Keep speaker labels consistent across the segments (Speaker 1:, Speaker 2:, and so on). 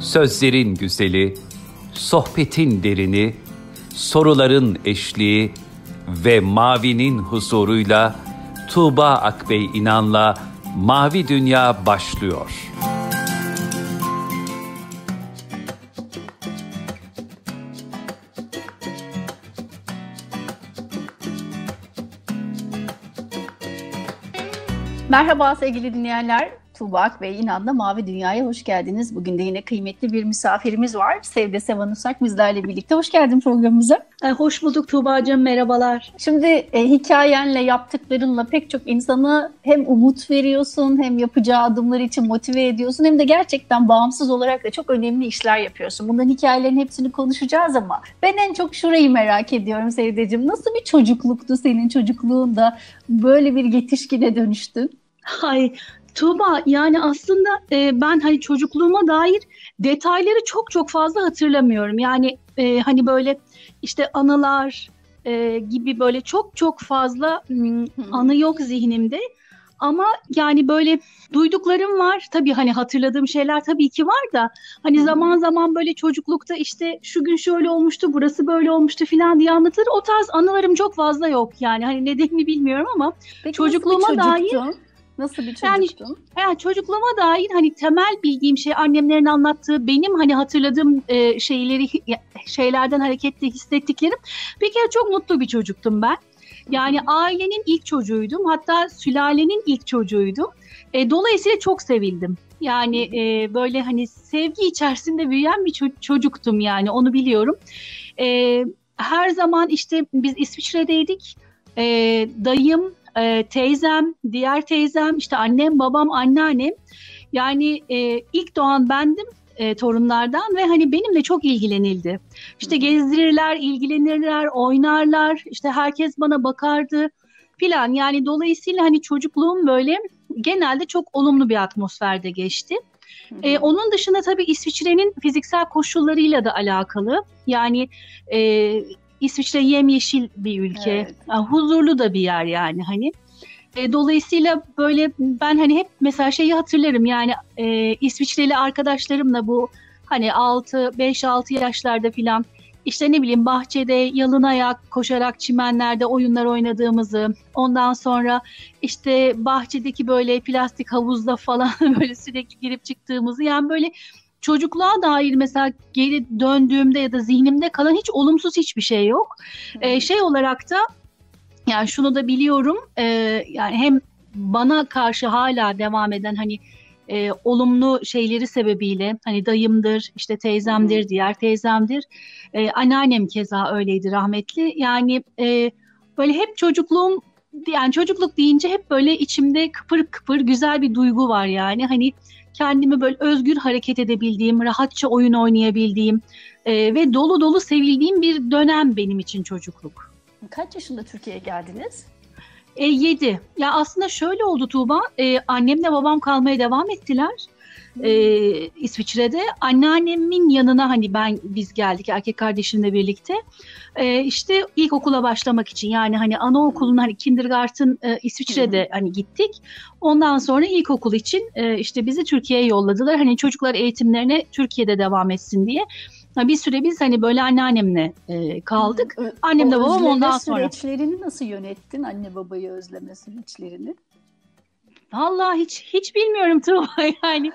Speaker 1: Sözlerin güzeli, sohbetin derini, soruların eşliği ve mavinin huzuruyla Tuğba Akbey İnan'la Mavi Dünya başlıyor.
Speaker 2: Merhaba sevgili dinleyenler. Tuğba Akbey İnan'la Mavi Dünya'ya hoş geldiniz. Bugün de yine kıymetli bir misafirimiz var. Sevde Sevan Usak bizlerle birlikte. Hoş geldin programımıza.
Speaker 3: Hoş bulduk Tuğba'cığım, merhabalar.
Speaker 2: Şimdi hikayenle, yaptıklarınla pek çok insana hem umut veriyorsun, hem yapacağı adımlar için motive ediyorsun, hem de gerçekten bağımsız olarak da çok önemli işler yapıyorsun. Bunların hikayelerin hepsini konuşacağız ama ben en çok şurayı merak ediyorum Sevdeciğim. Nasıl bir çocukluktu senin çocukluğunda, böyle bir yetişkine dönüştün?
Speaker 3: Hay Tuğba, yani aslında ben hani çocukluğuma dair detayları çok fazla hatırlamıyorum. Yani hani böyle işte anılar gibi böyle çok fazla anı yok zihnimde. Ama yani böyle duyduklarım var. Tabii hani hatırladığım şeyler tabii ki var da hani zaman zaman böyle çocuklukta işte şu gün şöyle olmuştu, burası böyle olmuştu falan diye anlatır. O tarz anılarım çok fazla yok yani. Hani nedenini bilmiyorum ama
Speaker 2: Peki,
Speaker 3: çocukluğuma dair...
Speaker 2: Nasıl bir çocuktun?
Speaker 3: Yani çocukluğuma dair hani temel bildiğim şey, annemlerin anlattığı, benim hani hatırladığım şeylerden hareketle hissettiklerim. Bir kere çok mutlu bir çocuktum ben. Yani ailenin ilk çocuğuydum. Hatta sülalenin ilk çocuğuydum. Dolayısıyla çok sevildim. Yani böyle hani sevgi içerisinde büyüyen bir çocuktum, yani onu biliyorum. Her zaman işte biz İsviçre'deydik. Dayım, teyzem, diğer teyzem, işte annem, babam, anneannem. Yani ilk doğan bendim torunlardan ve hani benimle çok ilgilenildi. İşte gezdirirler, ilgilenirler, oynarlar. İşte herkes bana bakardı filan. Yani dolayısıyla hani çocukluğum böyle genelde çok olumlu bir atmosferde geçti. Onun dışında tabii İsviçre'nin fiziksel koşullarıyla da alakalı. Yani İsviçre yemyeşil bir ülke, evet. Huzurlu da bir yer yani hani. Dolayısıyla böyle ben hani hep mesela şeyi hatırlarım, yani İsviçreli arkadaşlarımla bu hani 5-6 yaşlarda filan işte ne bileyim bahçede yalın ayak koşarak çimenlerde oyunlar oynadığımızı, ondan sonra işte bahçedeki böyle plastik havuzda falan böyle sürekli girip çıktığımızı, yani böyle çocukluğa dair mesela geri döndüğümde ya da zihnimde kalan hiç olumsuz hiçbir şey yok. Şey olarak da yani şunu da biliyorum, yani hem bana karşı hala devam eden hani olumlu şeyleri sebebiyle, hani dayımdır, işte teyzemdir, diğer teyzemdir, anneannem keza öyleydi, rahmetli. Yani böyle hep çocukluğum, yani çocukluk deyince hep böyle içimde kıpır kıpır güzel bir duygu var yani. Hani kendimi böyle özgür hareket edebildiğim, rahatça oyun oynayabildiğim ve dolu dolu sevildiğim bir dönem benim için çocukluk.
Speaker 2: Kaç yaşında Türkiye'ye geldiniz?
Speaker 3: 7. Ya aslında şöyle oldu Tuğba, annemle babam kalmaya devam ettiler İsviçre'de. Anneannemin yanına hani biz geldik erkek kardeşimle birlikte. İşte ilkokula başlamak için, yani hani anaokuluna, hani kindergarten İsviçre'de hani gittik. Ondan sonra ilkokul için işte bizi Türkiye'ye yolladılar. Hani çocuklar eğitimlerine Türkiye'de devam etsin diye. Bir süre biz hani böyle anneannemle kaldık. Annemle babam ondan sonra.
Speaker 2: Süreçlerini nasıl yönettin? Anne babayı özleme süreçlerini?
Speaker 3: Vallahi hiç bilmiyorum Tuğba, yani.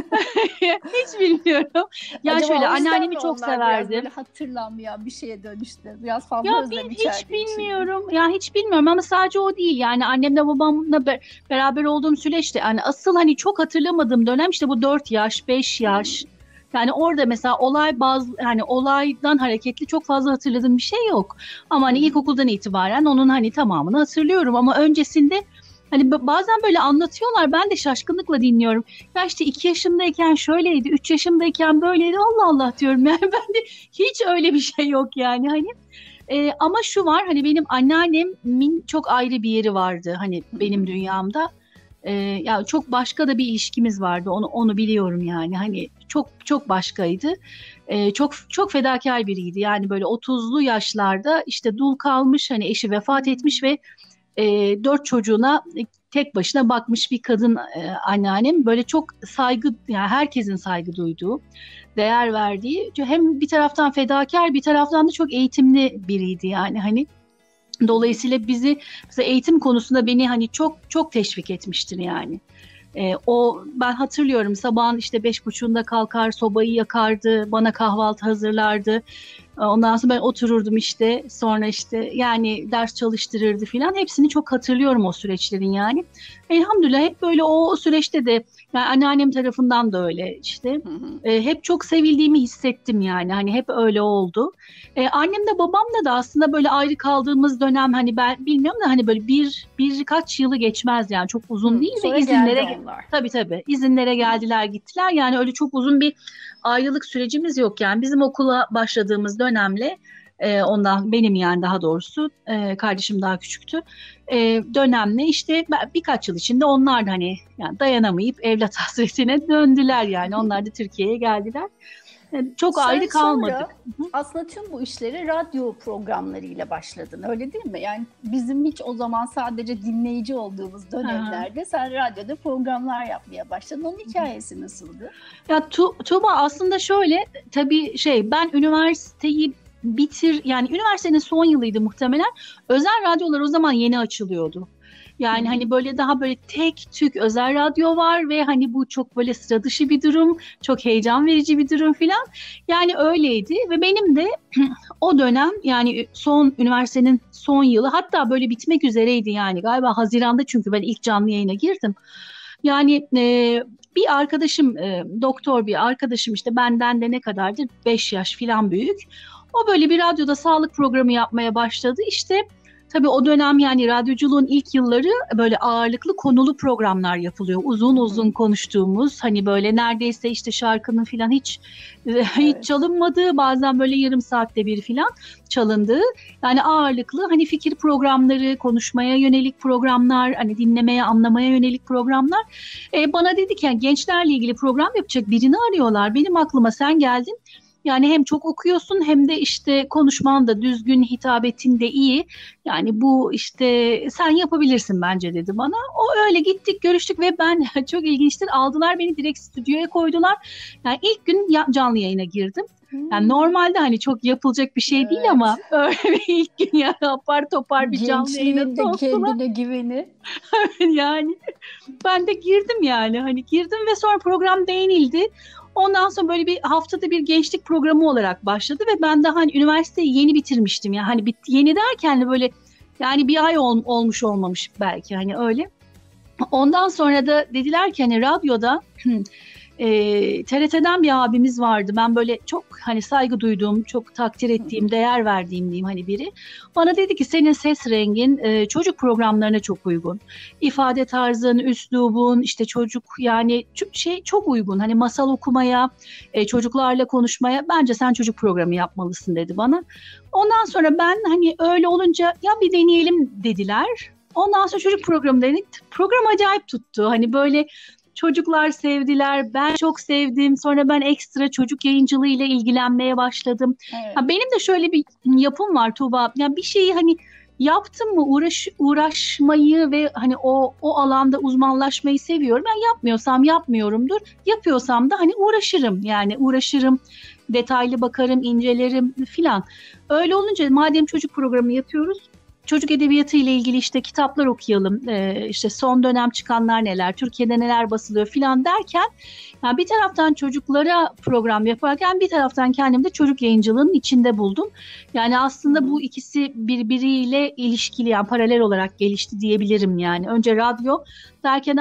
Speaker 3: Hiç bilmiyorum. Ya
Speaker 2: acaba
Speaker 3: şöyle, anneannemi çok severdim.
Speaker 2: Biraz böyle hatırlanmayan bir şeye dönüştü. Biraz fazla özlem içerdiği
Speaker 3: hiç bilmiyorum. Ya hiç bilmiyorum ama sadece o değil. Yani annemle babamla beraber olduğum süreçte, yani asıl hani çok hatırlamadığım dönem işte bu 4 yaş, 5 yaş. Yani orada mesela hani olaydan hareketli çok fazla hatırladığım bir şey yok. Ama hani ilkokuldan itibaren onun hani tamamını hatırlıyorum, ama öncesinde hani bazen böyle anlatıyorlar, ben de şaşkınlıkla dinliyorum. Ya işte 2 yaşımdayken şöyleydi, 3 yaşımdayken böyleydi, Allah Allah diyorum. Yani ben de hiç öyle bir şey yok yani hani. Ama şu var, hani benim anneannemin çok ayrı bir yeri vardı hani benim dünyamda. Ya çok başka da bir ilişkimiz vardı, onu biliyorum yani, hani çok başkaydı. Çok fedakar biriydi yani, böyle 30'lu yaşlarda işte dul kalmış, hani eşi vefat etmiş ve 4 çocuğuna tek başına bakmış bir kadın anneannem. Böyle çok saygı, yani herkesin saygı duyduğu, değer verdiği, hem bir taraftan fedakar, bir taraftan da çok eğitimli biriydi yani hani. Dolayısıyla bizi mesela eğitim konusunda beni hani çok çok teşvik etmiştir yani. O, ben hatırlıyorum, sabahın işte 5.30'da kalkar, sobayı yakardı, bana kahvaltı hazırlardı. Ondan sonra ben otururdum işte, sonra işte yani ders çalıştırırdı filan. Hepsini çok hatırlıyorum o süreçlerin yani. Elhamdülillah hep böyle o süreçte de, yani anneannem tarafından da öyle işte. Hep çok sevildiğimi hissettim yani, hani hep öyle oldu. Annemle babamla da aslında böyle ayrı kaldığımız dönem, hani ben bilmiyorum da hani böyle birkaç yılı geçmez yani, çok uzun değil
Speaker 2: Sonra
Speaker 3: ve izinlere tabii izinlere geldiler gittiler, yani öyle çok uzun bir ayrılık sürecimiz yok yani. Bizim okula başladığımız dönemle ondan, benim yani daha doğrusu kardeşim daha küçüktü, dönemle işte birkaç yıl içinde onlar da hani yani dayanamayıp evlat hasretine döndüler yani. Onlar da Türkiye'ye geldiler. Çok ayrı kalmadık.
Speaker 2: Sonra aslında tüm bu işleri radyo programlarıyla başladın, öyle değil mi? Yani bizim hiç o zaman sadece dinleyici olduğumuz dönemlerde sen radyoda programlar yapmaya başladın. Onun hikayesi nasıldı?
Speaker 3: Ya Tuğba, aslında şöyle, tabii ben üniversiteyi yani üniversitenin son yılıydı muhtemelen. Özel radyolar o zaman yeni açılıyordu. Yani hani böyle daha böyle tek tük özel radyo var ve hani bu çok böyle sıra dışı bir durum, çok heyecan verici bir durum filan. Yani öyleydi ve benim de o dönem, yani üniversitenin son yılı, hatta böyle bitmek üzereydi yani, galiba Haziran'da, çünkü ben ilk canlı yayına girdim. Yani bir arkadaşım, doktor bir arkadaşım, işte benden de ne kadardır, 5 yaş filan büyük. O böyle bir radyoda sağlık programı yapmaya başladı. İşte tabii o dönem yani radyoculuğun ilk yılları böyle ağırlıklı konulu programlar yapılıyor. Uzun uzun konuştuğumuz, hani böyle neredeyse işte şarkının filan hiç çalınmadığı, bazen böyle yarım saatte bir filan çalındığı, yani ağırlıklı hani fikir programları, konuşmaya yönelik programlar, hani dinlemeye, anlamaya yönelik programlar. Bana dedi ki yani gençlerle ilgili program yapacak birini arıyorlar. Benim aklıma sen geldin. Yani hem çok okuyorsun hem de işte konuşman da düzgün, hitabetin de iyi. Yani bu işte sen yapabilirsin bence dedi bana. O öyle gittik, görüştük ve ben çok ilginçtir, aldılar beni direkt stüdyoya koydular. Yani ilk gün canlı yayına girdim. Yani normalde hani çok yapılacak bir şey değil ama öyle bir ilk gün yani apar topar bir canlı yayına soktular.
Speaker 2: Kendine güveni.
Speaker 3: Yani ben de girdim yani, hani girdim ve sonra program beğenildi. Ondan sonra böyle bir haftada bir gençlik programı olarak başladı ve ben daha hani üniversiteyi yeni bitirmiştim. Yani hani yeni derken de böyle yani bir ay olmuş olmamış belki, hani öyle. Ondan sonra da dediler ki hani radyoda TRT'den bir abimiz vardı. Ben böyle çok hani saygı duyduğum, çok takdir ettiğim, değer verdiğim diyeyim hani biri. Bana dedi ki senin ses rengin çocuk programlarına çok uygun. İfade tarzın, üslubun, işte çocuk yani çok uygun. Hani masal okumaya, çocuklarla konuşmaya, bence sen çocuk programı yapmalısın dedi bana. Ondan sonra ben hani öyle olunca ya bir deneyelim dediler. Ondan sonra çocuk programı dedik. Program acayip tuttu. Hani böyle çocuklar sevdiler, ben çok sevdim. Sonra ben ekstra çocuk yayıncılığı ile ilgilenmeye başladım. Evet. Benim de şöyle bir yapım var Tuğba. Yani bir şeyi hani yaptım mı uğraşmayı ve hani o alanda uzmanlaşmayı seviyorum. Ben yapmıyorsam yapmıyorumdur. Yapıyorsam da hani uğraşırım. Yani uğraşırım, detaylı bakarım, incelerim filan. Öyle olunca madem çocuk programı yapıyoruz, çocuk edebiyatı ile ilgili işte kitaplar okuyalım, işte son dönem çıkanlar neler, Türkiye'de neler basılıyor filan derken, yani bir taraftan çocuklara program yaparken bir taraftan kendimi de çocuk yayıncılığının içinde buldum. Yani aslında bu ikisi birbiriyle ilişkili, yani paralel olarak gelişti diyebilirim yani. Önce radyo derken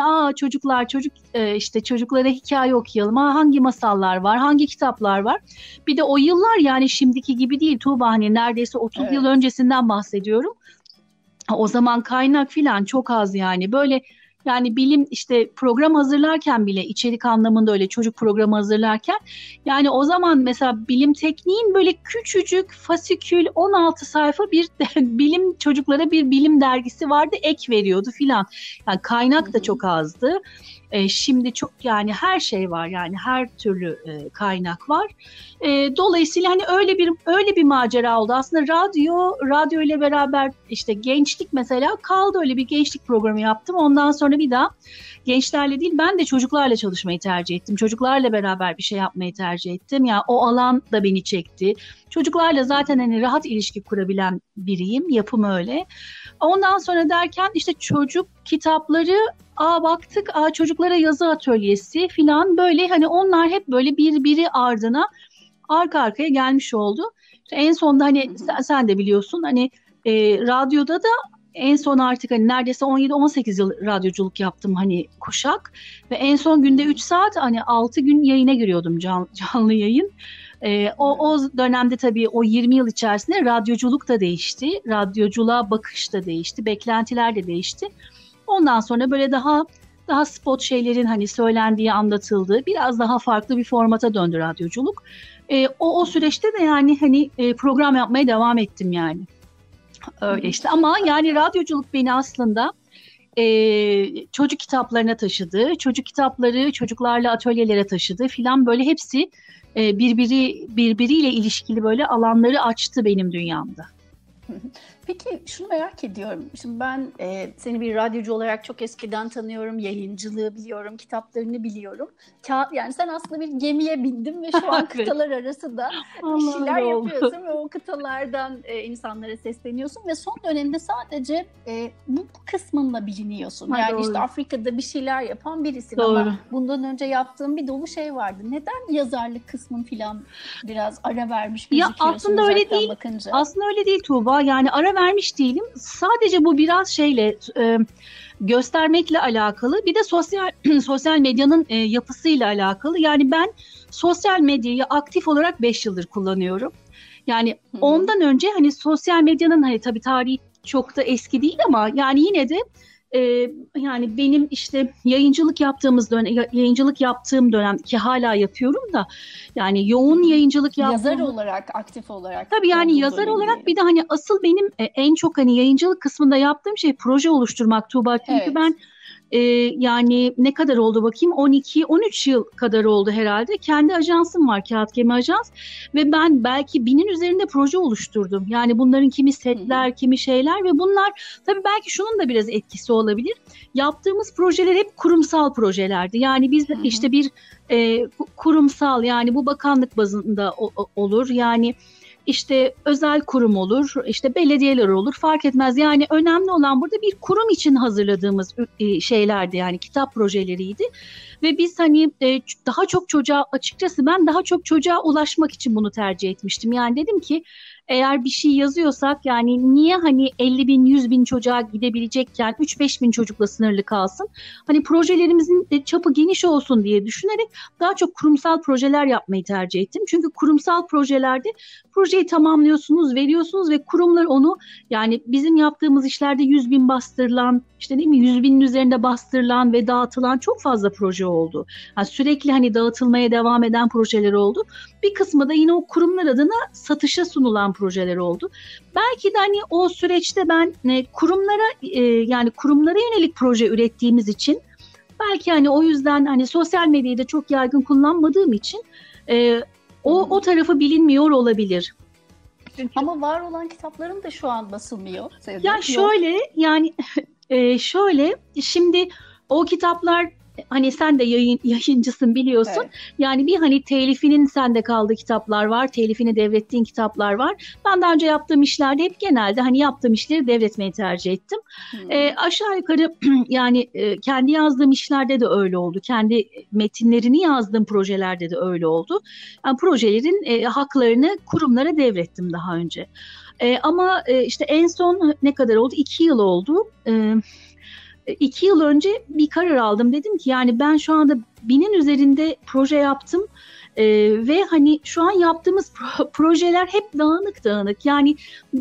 Speaker 3: işte çocuklara hikaye okuyalım, hangi masallar var, hangi kitaplar var. Bir de o yıllar yani şimdiki gibi değil Tuğba, hani neredeyse 30 yıl öncesinden bahsediyorum. O zaman kaynak filan çok az yani, böyle yani bilim işte program hazırlarken bile, içerik anlamında öyle çocuk programı hazırlarken, yani o zaman mesela Bilim Tekniğin böyle küçücük fasikül 16 sayfa bir bilim, çocuklara bir bilim dergisi vardı, ek veriyordu filan. Yani kaynak da çok azdı. Şimdi çok yani her şey var, yani her türlü kaynak var. Dolayısıyla hani öyle bir macera oldu. Aslında radyo ile beraber işte gençlik mesela kaldı, öyle bir gençlik programı yaptım. Ondan sonra bir daha gençlerle değil, ben de çocuklarla çalışmayı tercih ettim. Çocuklarla beraber bir şey yapmayı tercih ettim. Yani o alan da beni çekti. Çocuklarla zaten hani rahat ilişki kurabilen biriyim. Yapım öyle. Ondan sonra derken işte çocuk kitapları baktık, çocuklara yazı atölyesi falan, böyle hani onlar hep böyle birbiri ardına arka arkaya gelmiş oldu. İşte en sonunda hani sen de biliyorsun hani radyoda da en son artık hani neredeyse 17-18 yıl radyoculuk yaptım hani kuşak ve en son günde 3 saat hani 6 gün yayına giriyordum, canlı yayın. O dönemde tabii o 20 yıl içerisinde radyoculuk da değişti, radyoculuğa bakış da değişti, beklentiler de değişti. Ondan sonra böyle daha spot şeylerin hani söylendiği, anlatıldığı biraz daha farklı bir formata döndü radyoculuk. O süreçte de yani hani program yapmaya devam ettim yani. Öyle işte, ama yani radyoculuk beni aslında çocuk kitaplarına taşıdı. Çocuk kitapları çocuklarla atölyelere taşıdı filan, böyle hepsi birbiriyle ilişkili böyle alanları açtı benim dünyamda.
Speaker 2: Peki şunu merak ediyorum. Şimdi ben seni bir radyocu olarak çok eskiden tanıyorum. Yayıncılığı biliyorum, kitaplarını biliyorum. Yani sen aslında bir gemiye bindin ve şu an kıtalar arası da bir şeyler yapıyorsun ve o kıtalardan insanlara sesleniyorsun ve son dönemde sadece bu kısmınla biliniyorsun. Yani doğru. İşte Afrika'da bir şeyler yapan birisin, doğru. Ama bundan önce yaptığın bir dolu şey vardı. Neden yazarlık kısmın falan biraz ara vermiş gözüküyorsun?
Speaker 3: Ya aslında öyle değil. Bakınca? Aslında öyle değil Tuğba. Yani ara vermiş değilim. Sadece bu biraz şeyle göstermekle alakalı. Bir de sosyal medyanın yapısıyla alakalı. Yani ben sosyal medyayı aktif olarak 5 yıldır kullanıyorum. Yani ondan önce hani sosyal medyanın hani tabii tarihi çok da eski değil ama yani yine de yani benim işte yayıncılık yaptığım dönem ki hala yapıyorum da, yani yoğun yayıncılık yaptığım.
Speaker 2: Yazar olarak, aktif olarak.
Speaker 3: Tabii yani yazar olarak bir de hani asıl benim en çok hani yayıncılık kısmında yaptığım şey proje oluşturmak Tuğba. Çünkü evet. Ben yani ne kadar oldu bakayım, 12-13 yıl kadar oldu herhalde. Kendi ajansım var, Kağıt Gemi Ajans, ve ben belki 1000'in üzerinde proje oluşturdum. Yani bunların kimi setler, kimi şeyler ve bunlar tabii belki şunun da biraz etkisi olabilir. Yaptığımız projeler hep kurumsal projelerdi. Yani biz işte bir kurumsal, yani bu bakanlık bazında olur. Yani İşte özel kurum olur, işte belediyeler olur, fark etmez. Yani önemli olan burada bir kurum için hazırladığımız şeylerdi, yani kitap projeleriydi. Ve biz hani daha çok çocuğa, açıkçası ben daha çok çocuğa ulaşmak için bunu tercih etmiştim. Yani dedim ki eğer bir şey yazıyorsak yani niye hani 50 bin, 100 bin çocuğa gidebilecekken 3-5 bin çocukla sınırlı kalsın? Hani projelerimizin çapı geniş olsun diye düşünerek daha çok kurumsal projeler yapmayı tercih ettim. Çünkü kurumsal projelerde projeyi tamamlıyorsunuz, veriyorsunuz ve kurumlar onu, yani bizim yaptığımız işlerde 100 bin bastırılan, işte değil mi, 100 binin üzerinde bastırılan ve dağıtılan çok fazla proje oldu. Yani sürekli hani dağıtılmaya devam eden projeler oldu. Bir kısmı da yine o kurumlar adına satışa sunulan projeler oldu. Belki de hani o süreçte ben kurumlara yönelik proje ürettiğimiz için, belki hani o yüzden hani sosyal medyayı da çok yaygın kullanmadığım için o tarafı bilinmiyor olabilir.
Speaker 2: Ama var olan kitapların da şu an basılmıyor.
Speaker 3: Ya şöyle yani şöyle, şimdi o kitaplar, hani sen de yayıncısın biliyorsun. Evet. Yani bir hani telifinin sende kaldığı kitaplar var, telifini devrettiğin kitaplar var. Ben daha önce yaptığım işlerde hep genelde hani yaptığım işleri devretmeyi tercih ettim. Aşağı yukarı yani kendi yazdığım işlerde de öyle oldu. Kendi metinlerini yazdığım projelerde de öyle oldu. Yani projelerin haklarını kurumlara devrettim daha önce. Ama işte en son ne kadar oldu? 2 yıl oldu. 2 yıl önce bir karar aldım. Dedim ki yani ben şu anda 1000'in üzerinde proje yaptım ve hani şu an yaptığımız projeler hep dağınık. Yani bir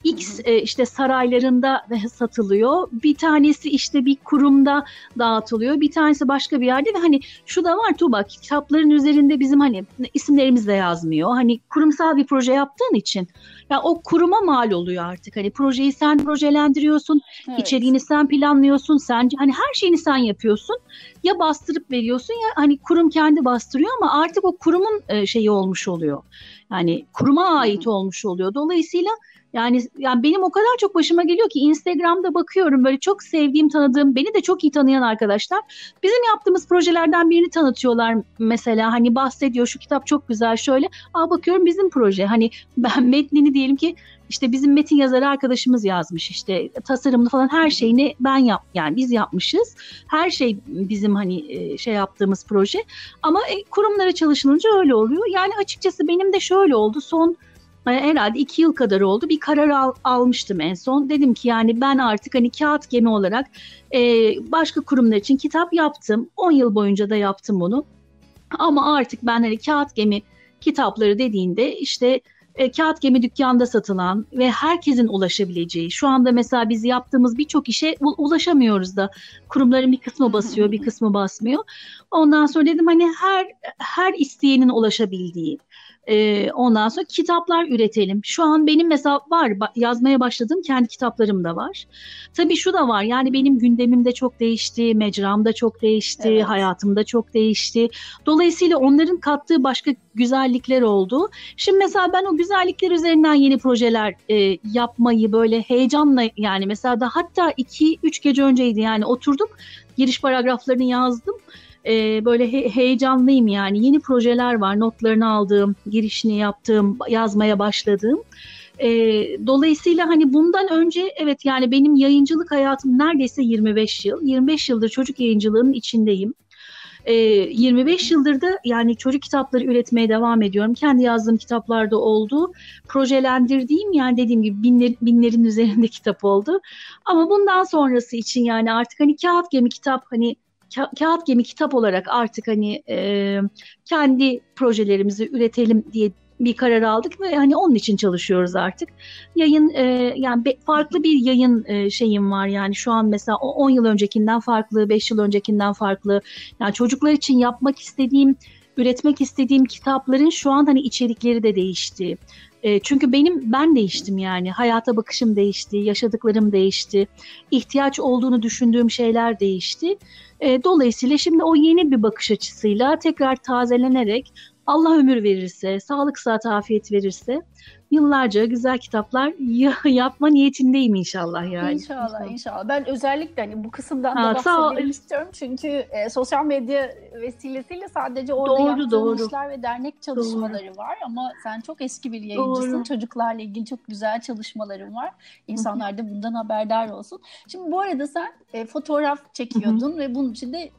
Speaker 3: X işte saraylarında satılıyor. Bir tanesi işte bir kurumda dağıtılıyor. Bir tanesi başka bir yerde ve hani şu da var Tuğba, kitapların üzerinde bizim hani isimlerimiz de yazmıyor. Hani kurumsal bir proje yaptığın için ya o kuruma mal oluyor artık. Hani projeyi sen projelendiriyorsun, içeriğini sen planlıyorsun, sen hani her şeyini sen yapıyorsun. Ya bastırıp veriyorsun ya hani kurum kendi bastırıyor ama artık o kurumun şeyi olmuş oluyor. Yani kuruma ait olmuş oluyor. Dolayısıyla yani benim o kadar çok başıma geliyor ki Instagram'da bakıyorum böyle çok sevdiğim, tanıdığım, beni de çok iyi tanıyan arkadaşlar bizim yaptığımız projelerden birini tanıtıyorlar mesela, hani bahsediyor şu kitap çok güzel şöyle, bakıyorum bizim proje, hani ben metnini diyelim ki işte bizim metin yazarı arkadaşımız yazmış, işte tasarımını falan her şeyini yani biz yapmışız, her şey bizim hani şey yaptığımız proje ama kurumlara çalışılınca öyle oluyor. Yani açıkçası benim de şöyle oldu, son herhalde 2 yıl kadar oldu. Bir karar almıştım en son. Dedim ki yani ben artık hani Kağıt Gemi olarak başka kurumlar için kitap yaptım. 10 yıl boyunca da yaptım bunu. Ama artık ben hani Kağıt Gemi kitapları dediğinde işte Kağıt Gemi dükkanda satılan ve herkesin ulaşabileceği, şu anda mesela biz yaptığımız birçok işe ulaşamıyoruz da kurumların bir kısmı basıyor, bir kısmı basmıyor. Ondan sonra dedim hani her isteyenin ulaşabildiği, ondan sonra kitaplar üretelim. Şu an benim mesela var yazmaya başladığım kendi kitaplarım da var. Tabii şu da var, yani benim gündemim de çok değişti, mecram da çok değişti, hayatım da çok değişti. Dolayısıyla onların kattığı başka güzellikler oldu. Şimdi mesela ben o güzellikler üzerinden yeni projeler yapmayı böyle heyecanla, yani mesela da hatta 2-3 gece önceydi yani oturdum, giriş paragraflarını yazdım. Böyle heyecanlıyım yani, yeni projeler var, notlarını aldığım, girişini yaptığım, yazmaya başladığım. Dolayısıyla hani bundan önce evet yani benim yayıncılık hayatım neredeyse 25 yıl. 25 yıldır çocuk yayıncılığının içindeyim. 25 yıldır da yani çocuk kitapları üretmeye devam ediyorum. Kendi yazdığım kitaplar da oldu. Projelendirdiğim, yani dediğim gibi binlerin üzerinde kitap oldu. Ama bundan sonrası için yani artık hani Kağıt Gemi kitap, hani Kağıt Gemi kitap olarak artık hani kendi projelerimizi üretelim diye bir karar aldık ve hani onun için çalışıyoruz artık. Yayın yani farklı bir yayın şeyim var yani şu an mesela 10 yıl öncekinden farklı, 5 yıl öncekinden farklı. Yani çocuklar için yapmak istediğim, üretmek istediğim kitapların şu an hani içerikleri de değişti. Çünkü ben değiştim yani, hayata bakışım değişti, yaşadıklarım değişti, ihtiyaç olduğunu düşündüğüm şeyler değişti. Dolayısıyla şimdi o yeni bir bakış açısıyla tekrar tazelenerek, Allah ömür verirse, sağlık, sıhhat, afiyet verirse yıllarca güzel kitaplar yapma niyetindeyim inşallah yani.
Speaker 2: İnşallah. Ben özellikle hani bu kısımdan da bahsedelim istiyorum. Çünkü sosyal medya vesilesiyle sadece orada yaptığın işler ve dernek çalışmaları var. Ama sen çok eski bir yayıncısın. Çocuklarla ilgili çok güzel çalışmaların var. İnsanlar da bundan haberdar olsun. Şimdi bu arada sen fotoğraf çekiyordun ve bunun için de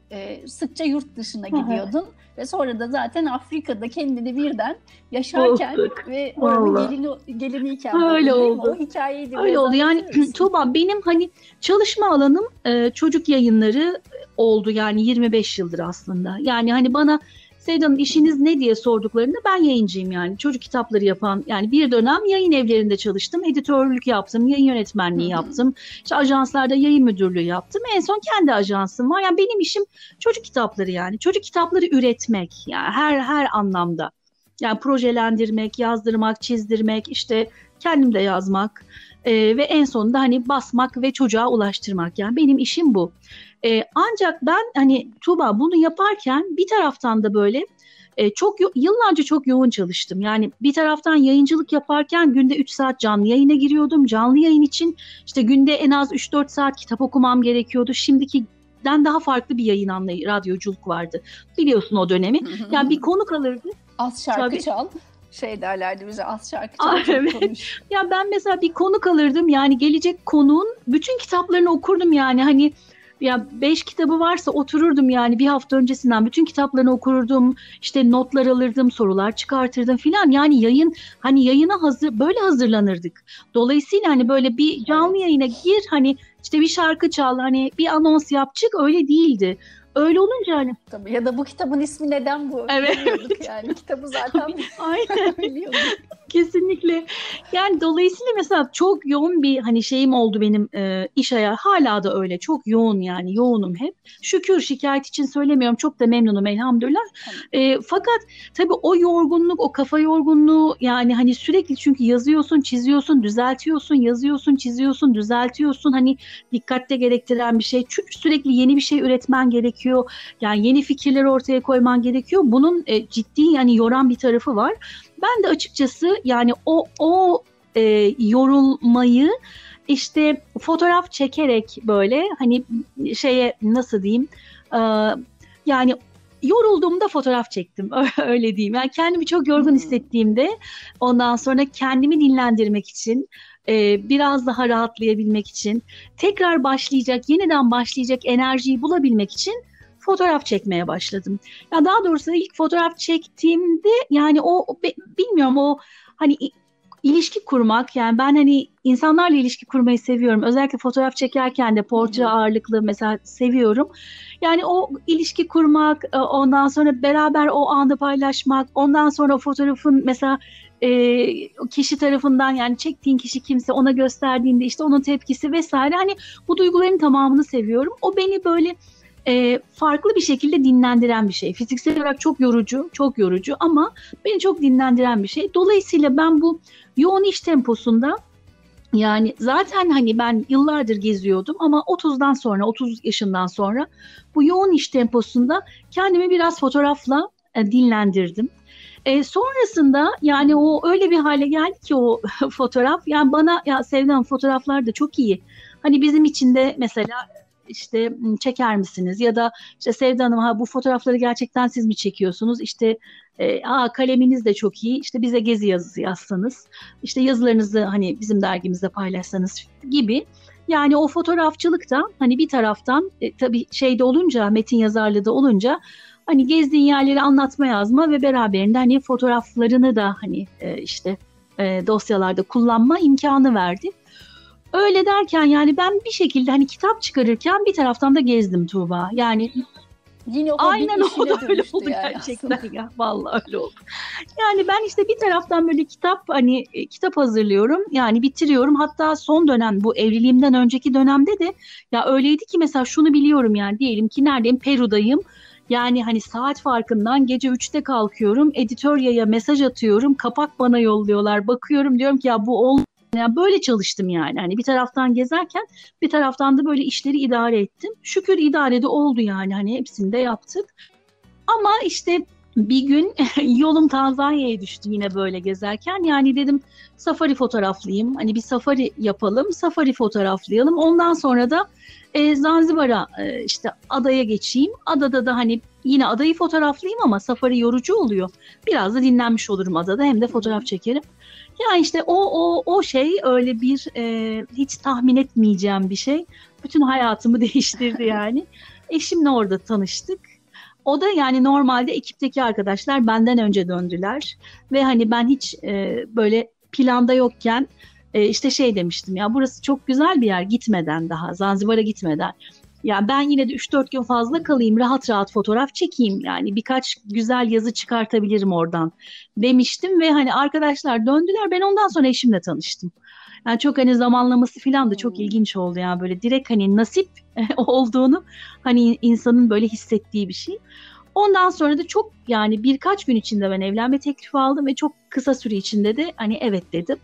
Speaker 2: sıkça yurt dışına gidiyordun. Ve sonra da zaten Afrika'da kendini birden yaşarken ve oranın geliniyken
Speaker 3: öyle oldu.
Speaker 2: O hikayeyi de
Speaker 3: öyle oldu. Yani Tuğba, benim hani çalışma alanım çocuk yayınları oldu yani 25 yıldır aslında. Yani hani bana Sevda Hanım işiniz ne diye sorduklarında ben yayıncıyım yani. Çocuk kitapları yapan, yani bir dönem yayın evlerinde çalıştım. Editörlük yaptım, yayın yönetmenliği yaptım. İşte ajanslarda yayın müdürlüğü yaptım. En son kendi ajansım var. Yani benim işim çocuk kitapları yani. Çocuk kitapları üretmek yani her anlamda. Yani projelendirmek, yazdırmak, çizdirmek, işte kendim de yazmak ve en sonunda hani basmak ve çocuğa ulaştırmak. Yani benim işim bu. Ancak ben hani Tuğba bunu yaparken bir taraftan da böyle yıllarca çok yoğun çalıştım. Yani bir taraftan yayıncılık yaparken günde 3 saat canlı yayına giriyordum. Canlı yayın için işte günde en az 3-4 saat kitap okumam gerekiyordu. Şimdikiden daha farklı bir yayın anlayışı, radyoculuk vardı. Biliyorsun o dönemi. Yani bir konuk alırdı.
Speaker 2: Az şarkı çal. Şey derlerdi bize, az şarkı çal, çok konuş.
Speaker 3: Ya ben mesela bir konuk alırdım. Yani gelecek konuğun bütün kitaplarını okurdum yani. Hani ya 5 kitabı varsa otururdum yani bir hafta öncesinden bütün kitaplarını okurdum, işte notlar alırdım, sorular çıkartırdım filan. Yani yayına böyle hazırlanırdık. Dolayısıyla hani böyle bir canlı yayına gir, hani işte bir şarkı çal, hani bir anons yap çık, öyle değildi. Öyle olunca hani.
Speaker 2: Tabii, ya da bu kitabın ismi neden bu?
Speaker 3: Evet.
Speaker 2: Biliyorduk yani. Kitabı zaten
Speaker 3: aynen.
Speaker 2: biliyorduk.
Speaker 3: Kesinlikle. Yani dolayısıyla mesela çok yoğun bir hani şeyim oldu benim iş hayatı. Hala da öyle. Çok yoğun, yani yoğunum hep. Şükür, şikayet için söylemiyorum. Çok da memnunum elhamdülillah. Fakat tabii o yorgunluk, o kafa yorgunluğu, yani hani sürekli, çünkü yazıyorsun, çiziyorsun, düzeltiyorsun, yazıyorsun, çiziyorsun, düzeltiyorsun. Hani dikkatle gerektiren bir şey. Sürekli yeni bir şey üretmen gerekiyor. Yani yeni fikirler ortaya koyman gerekiyor. Bunun ciddi, yani yoran bir tarafı var. Ben de açıkçası yani yorulmayı işte fotoğraf çekerek, böyle hani şeye, nasıl diyeyim, e, yani yorulduğumda fotoğraf çektim, öyle diyeyim. Yani kendimi çok yorgun hissettiğimde, ondan sonra kendimi dinlendirmek için, biraz daha rahatlayabilmek için, tekrar başlayacak, yeniden başlayacak enerjiyi bulabilmek için fotoğraf çekmeye başladım. Ya daha doğrusu ilk fotoğraf çektiğimde, yani bilmiyorum, o hani ilişki kurmak, yani ben hani insanlarla ilişki kurmayı seviyorum. Özellikle fotoğraf çekerken de portre ağırlıklı mesela seviyorum. Yani o ilişki kurmak, ondan sonra beraber o anda paylaşmak, ondan sonra fotoğrafın mesela kişi tarafından, yani çektiğin kişi kimse, ona gösterdiğinde işte onun tepkisi vesaire, hani bu duyguların tamamını seviyorum. O beni böyle farklı bir şekilde dinlendiren bir şey. Fiziksel olarak çok yorucu, çok yorucu, ama beni çok dinlendiren bir şey. Dolayısıyla ben bu yoğun iş temposunda, yani zaten hani ben yıllardır geziyordum, ama 30 yaşından sonra bu yoğun iş temposunda kendimi biraz fotoğrafla dinlendirdim. Sonrasında yani o öyle bir hale geldi ki o fotoğraf, yani bana, ya Sevda, fotoğraflar da çok iyi. Hani bizim için de mesela işte çeker misiniz? Ya da işte Sevda Hanım, ha bu fotoğrafları gerçekten siz mi çekiyorsunuz? İşte kaleminiz de çok iyi. İşte bize gezi yazısı yazsanız, işte yazılarınızı hani bizim dergimizde paylaşsanız gibi. Yani o fotoğrafçılık da hani bir taraftan tabii şeyde olunca, metin yazarlığı da olunca, hani gezdiğin yerleri anlatma, yazma ve beraberinde hani fotoğraflarını da hani işte dosyalarda kullanma imkanı verdi. Öyle derken yani ben bir şekilde hani kitap çıkarırken bir taraftan da gezdim, Tuğba. Yani
Speaker 2: yine o
Speaker 3: aynen o da öyle oldu
Speaker 2: yani
Speaker 3: gerçekten
Speaker 2: aslında.
Speaker 3: ya. Vallahi öyle oldu. Yani ben işte bir taraftan böyle kitap hazırlıyorum. Yani bitiriyorum. Hatta son dönem, bu evliliğimden önceki dönemde de ya öyleydi ki, mesela şunu biliyorum, yani diyelim ki neredeyim? Peru'dayım. Yani hani saat farkından gece 3'te kalkıyorum. Editoryaya mesaj atıyorum. Kapak bana yolluyorlar. Bakıyorum, diyorum ki ya bu olmuyor. Yani böyle çalıştım yani. Hani bir taraftan gezerken bir taraftan da böyle işleri idare ettim. Şükür idare de oldu yani. Hani hepsini de yaptık. Ama işte bir gün yolum Tanzanya'ya düştü yine böyle gezerken. Yani dedim safari fotoğraflayayım. Hani bir safari yapalım, safari fotoğraflayalım. Ondan sonra da Zanzibar'a, işte adaya geçeyim. Adada da hani yine adayı fotoğraflayayım, ama safari yorucu oluyor. Biraz da dinlenmiş olurum adada, hem de fotoğraf çekerim. Yani işte o şey öyle bir hiç tahmin etmeyeceğim bir şey. Bütün hayatımı değiştirdi yani. Eşimle orada tanıştık. O da yani normalde ekipteki arkadaşlar benden önce döndüler ve hani ben hiç böyle planda yokken işte şey demiştim, ya burası çok güzel bir yer, gitmeden, daha Zanzibar'a gitmeden. Ya ben yine de 3-4 gün fazla kalayım, rahat rahat fotoğraf çekeyim, yani birkaç güzel yazı çıkartabilirim oradan demiştim ve hani arkadaşlar döndüler, ben ondan sonra eşimle tanıştım. Yani çok hani zamanlaması falan da çok ilginç oldu, yani böyle direkt hani nasip olduğunu hani insanın böyle hissettiği bir şey. Ondan sonra da çok, yani birkaç gün içinde ben evlenme teklifi aldım ve çok kısa süre içinde de hani evet dedim.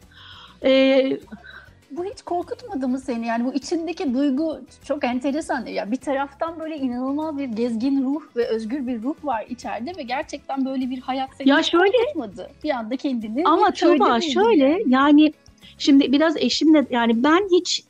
Speaker 2: Bu hiç korkutmadı mı seni? Yani bu içindeki duygu çok enteresan. Ya bir taraftan böyle inanılmaz bir gezgin ruh ve özgür bir ruh var içeride ve gerçekten böyle bir hayat seni
Speaker 3: Ya
Speaker 2: hiç
Speaker 3: şöyle,
Speaker 2: korkutmadı. Bir anda kendini
Speaker 3: ama Tuğba şöyle, yani şimdi biraz eşimle, yani ben hiç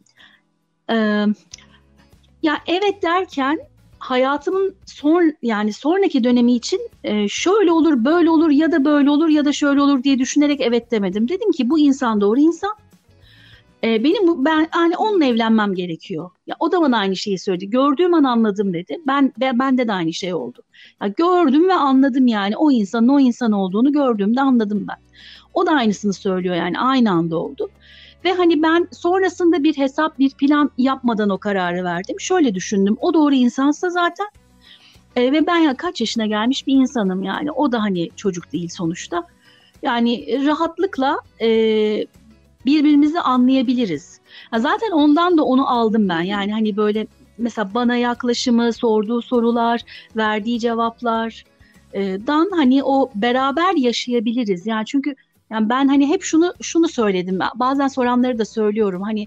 Speaker 3: ya evet derken hayatımın yani sonraki dönemi için şöyle olur, böyle olur, ya da böyle olur, ya da şöyle olur diye düşünerek evet demedim. Dedim ki bu insan doğru insan. Ben hani onunla evlenmem gerekiyor. Ya o da bana aynı şeyi söyledi. Gördüğüm an anladım dedi. Bende de aynı şey oldu. Ya gördüm ve anladım, yani o insanın o insan olduğunu gördüğümde anladım ben. O da aynısını söylüyor, yani aynı anda oldu. Ve hani ben sonrasında bir hesap, bir plan yapmadan o kararı verdim. Şöyle düşündüm. O doğru insansa zaten ve ben ya kaç yaşına gelmiş bir insanım yani. O da hani çocuk değil sonuçta. Yani rahatlıkla birbirimizi anlayabiliriz. Zaten ondan da onu aldım ben. Yani hani böyle mesela bana yaklaşımı, sorduğu sorular, verdiği cevaplar dan hani o beraber yaşayabiliriz. Yani çünkü yani ben hani hep şunu söyledim. Bazen soranları da söylüyorum. Hani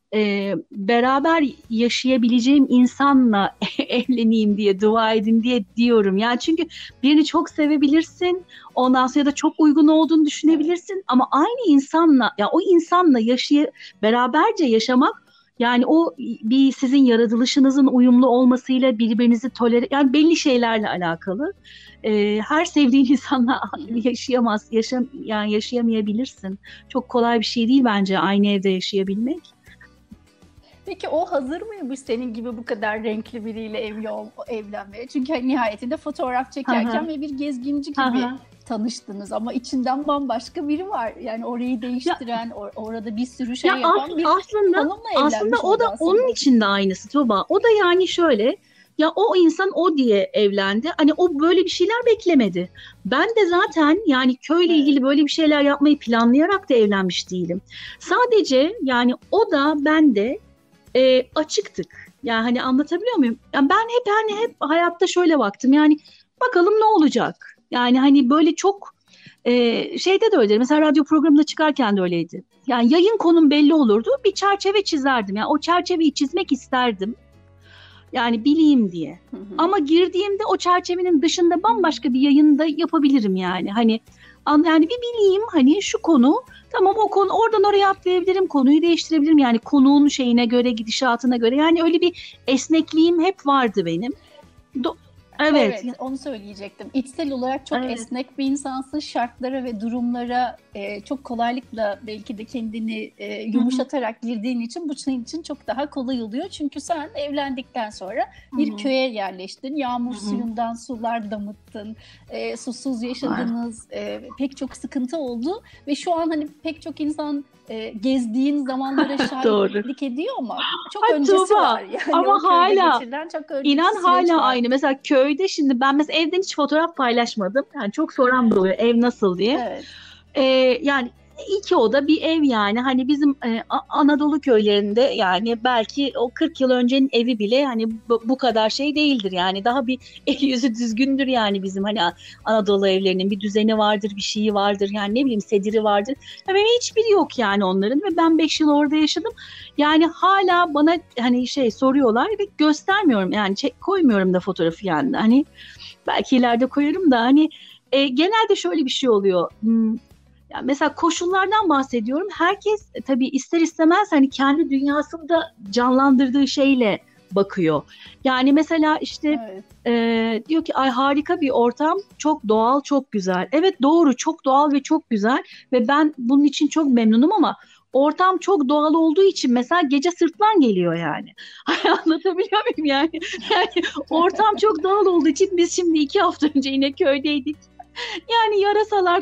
Speaker 3: beraber yaşayabileceğim insanla evleneyim diye dua edin diye diyorum. Yani çünkü birini çok sevebilirsin, ondan sonra da çok uygun olduğunu düşünebilirsin ama aynı insanla ya o insanla beraberce yaşamak yani o bir sizin yaratılışınızın uyumlu olmasıyla birbirinizi tolere yani belli şeylerle alakalı. Her sevdiğin insanla yani yaşayamayabilirsin. Çok kolay bir şey değil bence aynı evde yaşayabilmek.
Speaker 2: Peki o hazır mıymış senin gibi bu kadar renkli biriyle evlenmeye? Çünkü hani nihayetinde fotoğraf çekerken ve bir gezginci gibi tanıştınız ama içinden bambaşka biri var. Yani orayı değiştiren, orada bir sürü şey yapan bir hanımla evlenmiş.
Speaker 3: Aslında o da onun için de aynısı Tuğba. O da yani şöyle, ya o insan o diye evlendi. Hani o böyle bir şeyler beklemedi. Ben de zaten yani köyle ilgili böyle bir şeyler yapmayı planlayarak da evlenmiş değilim. Sadece yani o da ben de açıktık. Yani hani anlatabiliyor muyum? Yani ben hep hayatta şöyle baktım. Yani bakalım ne olacak? Yani hani böyle çok şeyde de öyle. Mesela radyo programında çıkarken de öyleydi. Yani yayın konum belli olurdu. Bir çerçeve çizerdim. Yani o çerçeveyi çizmek isterdim. Yani bileyim diye. Ama girdiğimde o çerçevenin dışında bambaşka bir yayın da yapabilirim yani. Hani yani bir bileyim hani şu konu tamam o konu oradan oraya atlayabilirim, konuyu değiştirebilirim. Yani konuğun şeyine göre, gidişatına göre. Yani öyle bir esnekliğim hep vardı benim.
Speaker 2: Evet, onu söyleyecektim. İçsel olarak çok esnek bir insansın. Şartlara ve durumlara çok kolaylıkla belki de kendini yumuşatarak girdiğin için bu senin için çok daha kolay oluyor. Çünkü sen evlendikten sonra bir köye yerleştin. Yağmur suyundan sular damıttın. Susuz yaşadınız. Pek çok sıkıntı oldu. Ve şu an hani pek çok insan gezdiğin zamanlara şahitlik ediyor ama çok öncesi var. Yani
Speaker 3: ama hala inan hala
Speaker 2: var.
Speaker 3: Aynı. Mesela köyde şimdi ben mesela evden hiç fotoğraf paylaşmadım. Yani çok soran da oluyor ev nasıl diye.
Speaker 2: Evet.
Speaker 3: Yani 2 oda bir ev yani hani bizim Anadolu köylerinde yani belki o 40 yıl öncenin evi bile hani bu kadar şey değildir yani daha bir el yüzü düzgündür yani bizim hani Anadolu evlerinin bir düzeni vardır bir şeyi vardır yani ne bileyim sediri vardır. Benim hiçbiri yok yani onların ve ben 5 yıl orada yaşadım yani hala bana hani şey soruyorlar ve göstermiyorum yani koymuyorum da fotoğrafı yani hani belki ileride koyarım da hani genelde şöyle bir şey oluyor. Yani mesela koşullardan bahsediyorum. Herkes tabii ister istemez hani kendi dünyasında canlandırdığı şeyle bakıyor. Yani mesela işte diyor ki ay harika bir ortam, çok doğal, çok güzel. Evet doğru, çok doğal ve çok güzel ve ben bunun için çok memnunum ama ortam çok doğal olduğu için mesela gece sırtlan geliyor yani. Anlatabiliyor muyum yani? Yani ortam çok doğal olduğu için biz şimdi 2 hafta önce yine köydeydik. Yani yarasalar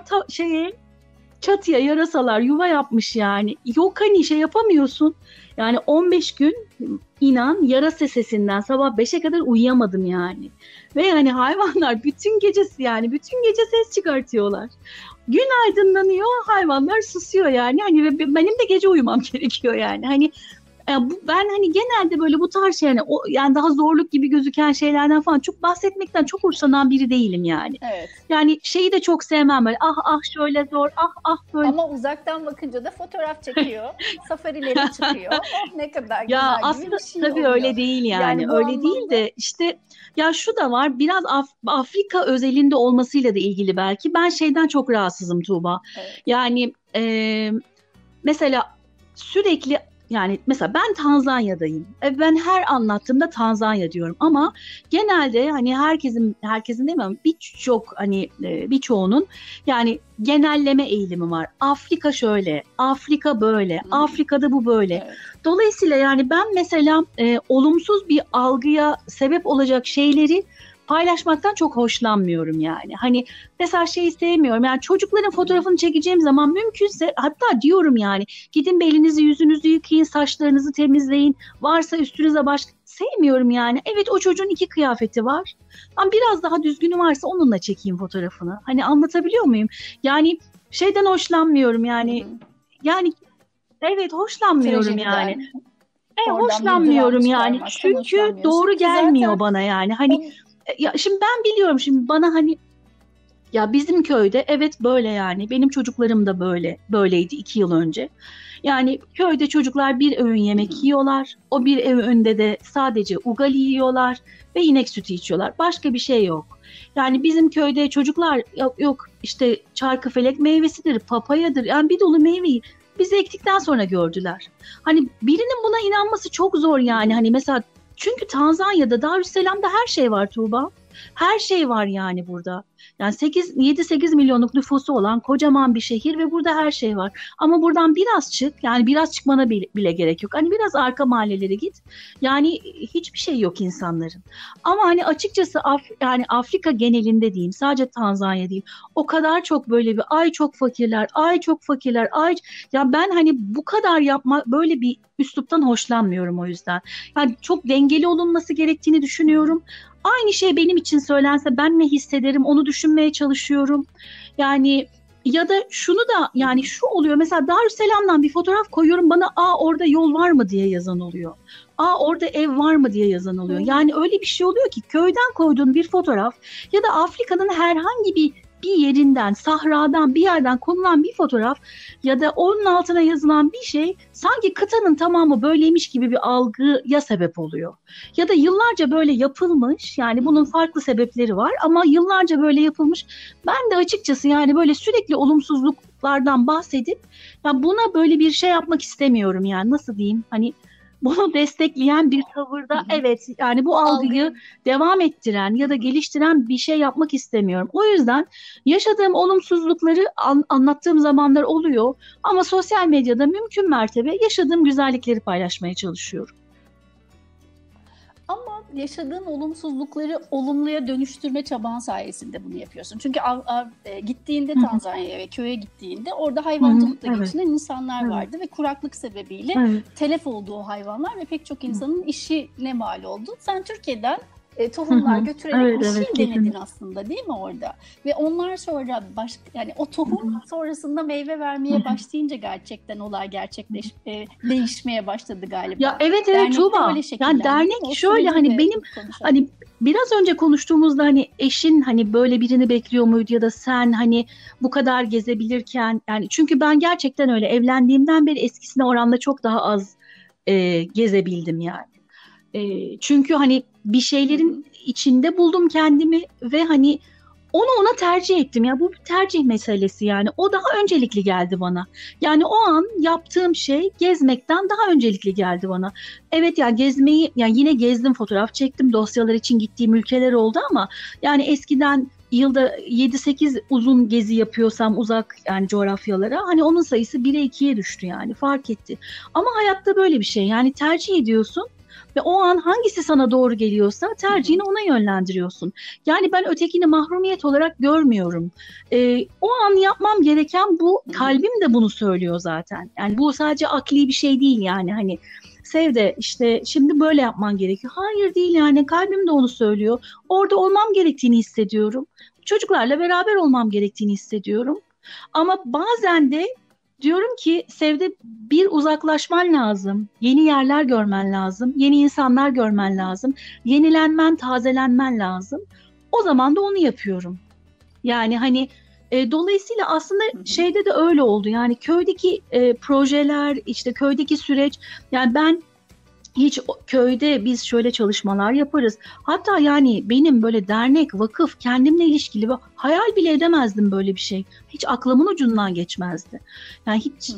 Speaker 3: çatıya yarasalar yuva yapmış yani. Yok hani şey yapamıyorsun. Yani 15 gün inan yarasa sesinden sabah 5'e kadar uyuyamadım yani. Ve yani hayvanlar bütün gece ses çıkartıyorlar. Gün aydınlanıyor, hayvanlar susuyor yani. Hani benim de gece uyumam gerekiyor yani. Hani ben hani genelde böyle bu tarz şey yani daha zorluk gibi gözüken şeylerden falan çok bahsetmekten çok hoşlanan biri değilim yani.
Speaker 2: Evet.
Speaker 3: Yani şeyi de çok sevmem böyle şöyle zor böyle.
Speaker 2: Ama uzaktan bakınca da fotoğraf çekiyor. Safarilere çıkıyor. Ne kadar güzel
Speaker 3: ya
Speaker 2: gibi
Speaker 3: aslında
Speaker 2: bir şey
Speaker 3: tabii
Speaker 2: oluyor.
Speaker 3: öyle değil yani öyle
Speaker 2: anlamda...
Speaker 3: değil de işte ya şu da var biraz Afrika özelinde olmasıyla da ilgili belki. Ben şeyden çok rahatsızım Tuğba.
Speaker 2: Evet.
Speaker 3: Yani mesela sürekli yani mesela ben Tanzanya'dayım. Ben her anlattığımda Tanzanya diyorum ama genelde hani herkesin demiyorum birçok hani birçoğunun yani genelleme eğilimi var. Afrika şöyle, Afrika böyle, Afrika'da bu böyle.
Speaker 2: Evet.
Speaker 3: Dolayısıyla yani ben mesela olumsuz bir algıya sebep olacak şeyleri paylaşmaktan çok hoşlanmıyorum yani. Hani mesela şeyi sevmiyorum. Yani çocukların fotoğrafını çekeceğim zaman mümkünse hatta diyorum yani gidin elinizi yüzünüzü yıkayın, saçlarınızı temizleyin. Varsa üstünüze sevmiyorum yani. Evet o çocuğun 2 kıyafeti var. Ama biraz daha düzgünü varsa onunla çekeyim fotoğrafını. Hani anlatabiliyor muyum? Yani şeyden hoşlanmıyorum yani. Yani evet, hoşlanmıyorum yani. Hoşlanmıyorum yani. Çünkü doğru gelmiyor bana yani. Hani ya şimdi ben biliyorum, şimdi bana hani ya bizim köyde evet böyle yani. Benim çocuklarım da böyleydi 2 yıl önce. Yani köyde çocuklar bir öğün yemek yiyorlar. O bir öğünde de sadece ugali yiyorlar ve inek sütü içiyorlar. Başka bir şey yok. Yani bizim köyde çocuklar yok işte çarkıfelek meyvesidir, papayadır. Yani bir dolu meyveyi bizi ektikten sonra gördüler. Hani birinin buna inanması çok zor yani. Hani mesela çünkü Tanzanya'da, Darüsselam'da her şey var Tuğba. Her şey var yani burada. Yani 7-8 milyonluk nüfusu olan kocaman bir şehir ve burada her şey var. Ama buradan biraz çık, yani biraz çıkmana bile gerek yok. Hani biraz arka mahallelere git. Yani hiçbir şey yok insanların. Ama hani açıkçası yani Afrika genelinde diyeyim, sadece Tanzanya değil. O kadar çok böyle bir ay çok fakirler, ay çok fakirler, ay ya ben hani bu kadar böyle bir üsluptan hoşlanmıyorum o yüzden. Yani çok dengeli olunması gerektiğini düşünüyorum. Aynı şey benim için söylense ben ne hissederim onu düşünmeye çalışıyorum. Yani ya da şunu da yani şu oluyor, mesela Darüsselam'dan bir fotoğraf koyuyorum, bana orada yol var mı diye yazan oluyor. Orada ev var mı diye yazan oluyor. Yani öyle bir şey oluyor ki köyden koyduğun bir fotoğraf ya da Afrika'nın herhangi bir yerinden, sahradan bir yerden konulan bir fotoğraf ya da onun altına yazılan bir şey sanki kıtanın tamamı böyleymiş gibi bir algıya sebep oluyor. Ya da yıllarca böyle yapılmış, yani bunun farklı sebepleri var ama yıllarca böyle yapılmış. Ben de açıkçası yani böyle sürekli olumsuzluklardan bahsedip ya buna böyle bir şey yapmak istemiyorum, yani nasıl diyeyim, hani bunu destekleyen bir tavırda evet yani bu algıyı devam ettiren ya da geliştiren bir şey yapmak istemiyorum. O yüzden yaşadığım olumsuzlukları anlattığım zamanlar oluyor ama sosyal medyada mümkün mertebe yaşadığım güzellikleri paylaşmaya çalışıyorum.
Speaker 2: Ama yaşadığın olumsuzlukları olumluya dönüştürme çaban sayesinde bunu yapıyorsun. Çünkü gittiğinde Tanzanya'ya ve köye gittiğinde orada hayvancılıkla geçinen insanlar vardı ve kuraklık sebebiyle telef oldu o hayvanlar ve pek çok insanın işine mal oldu. Sen Türkiye'den tohumlar götürerek bir şey denedin aslında, değil mi orada? Ve onlar sonra yani o tohum sonrasında meyve vermeye başlayınca gerçekten olay değişmeye başladı galiba.
Speaker 3: Ya evet Tuğba. Yani dernek şöyle hani benim hani biraz önce konuştuğumuzda hani eşin hani böyle birini bekliyor muydu ya da sen hani bu kadar gezebilirken, yani çünkü ben gerçekten öyle evlendiğimden beri eskisine oranla çok daha az gezebildim yani. Çünkü hani bir şeylerin içinde buldum kendimi ve hani ona tercih ettim. Ya bu bir tercih meselesi yani. O daha öncelikli geldi bana. Yani o an yaptığım şey gezmekten daha öncelikli geldi bana. Evet ya gezmeyi, yani yine gezdim, fotoğraf çektim, dosyalar için gittiğim ülkeler oldu ama yani eskiden yılda 7-8 uzun gezi yapıyorsam uzak yani coğrafyalara, hani onun sayısı 1'e 2'ye düştü yani, fark etti. Ama hayatta böyle bir şey yani, tercih ediyorsun. Ve o an hangisi sana doğru geliyorsa tercihini ona yönlendiriyorsun. Yani ben ötekini mahrumiyet olarak görmüyorum. O an yapmam gereken bu, kalbim de bunu söylüyor zaten. Yani bu sadece akli bir şey değil yani, hani sev de işte şimdi böyle yapman gerekiyor. Hayır değil yani, kalbim de onu söylüyor. Orada olmam gerektiğini hissediyorum. Çocuklarla beraber olmam gerektiğini hissediyorum. Ama bazen de diyorum ki Sevde, bir uzaklaşman lazım, yeni yerler görmen lazım, yeni insanlar görmen lazım, yenilenmen, tazelenmen lazım. O zaman da onu yapıyorum. Yani hani dolayısıyla aslında şeyde de öyle oldu. Yani köydeki projeler, işte köydeki süreç, yani ben hiç köyde biz şöyle çalışmalar yaparız. Hatta yani benim böyle dernek, vakıf, kendimle ilişkili hayal bile edemezdim böyle bir şey. Hiç aklımın ucundan geçmezdi. Yani hiç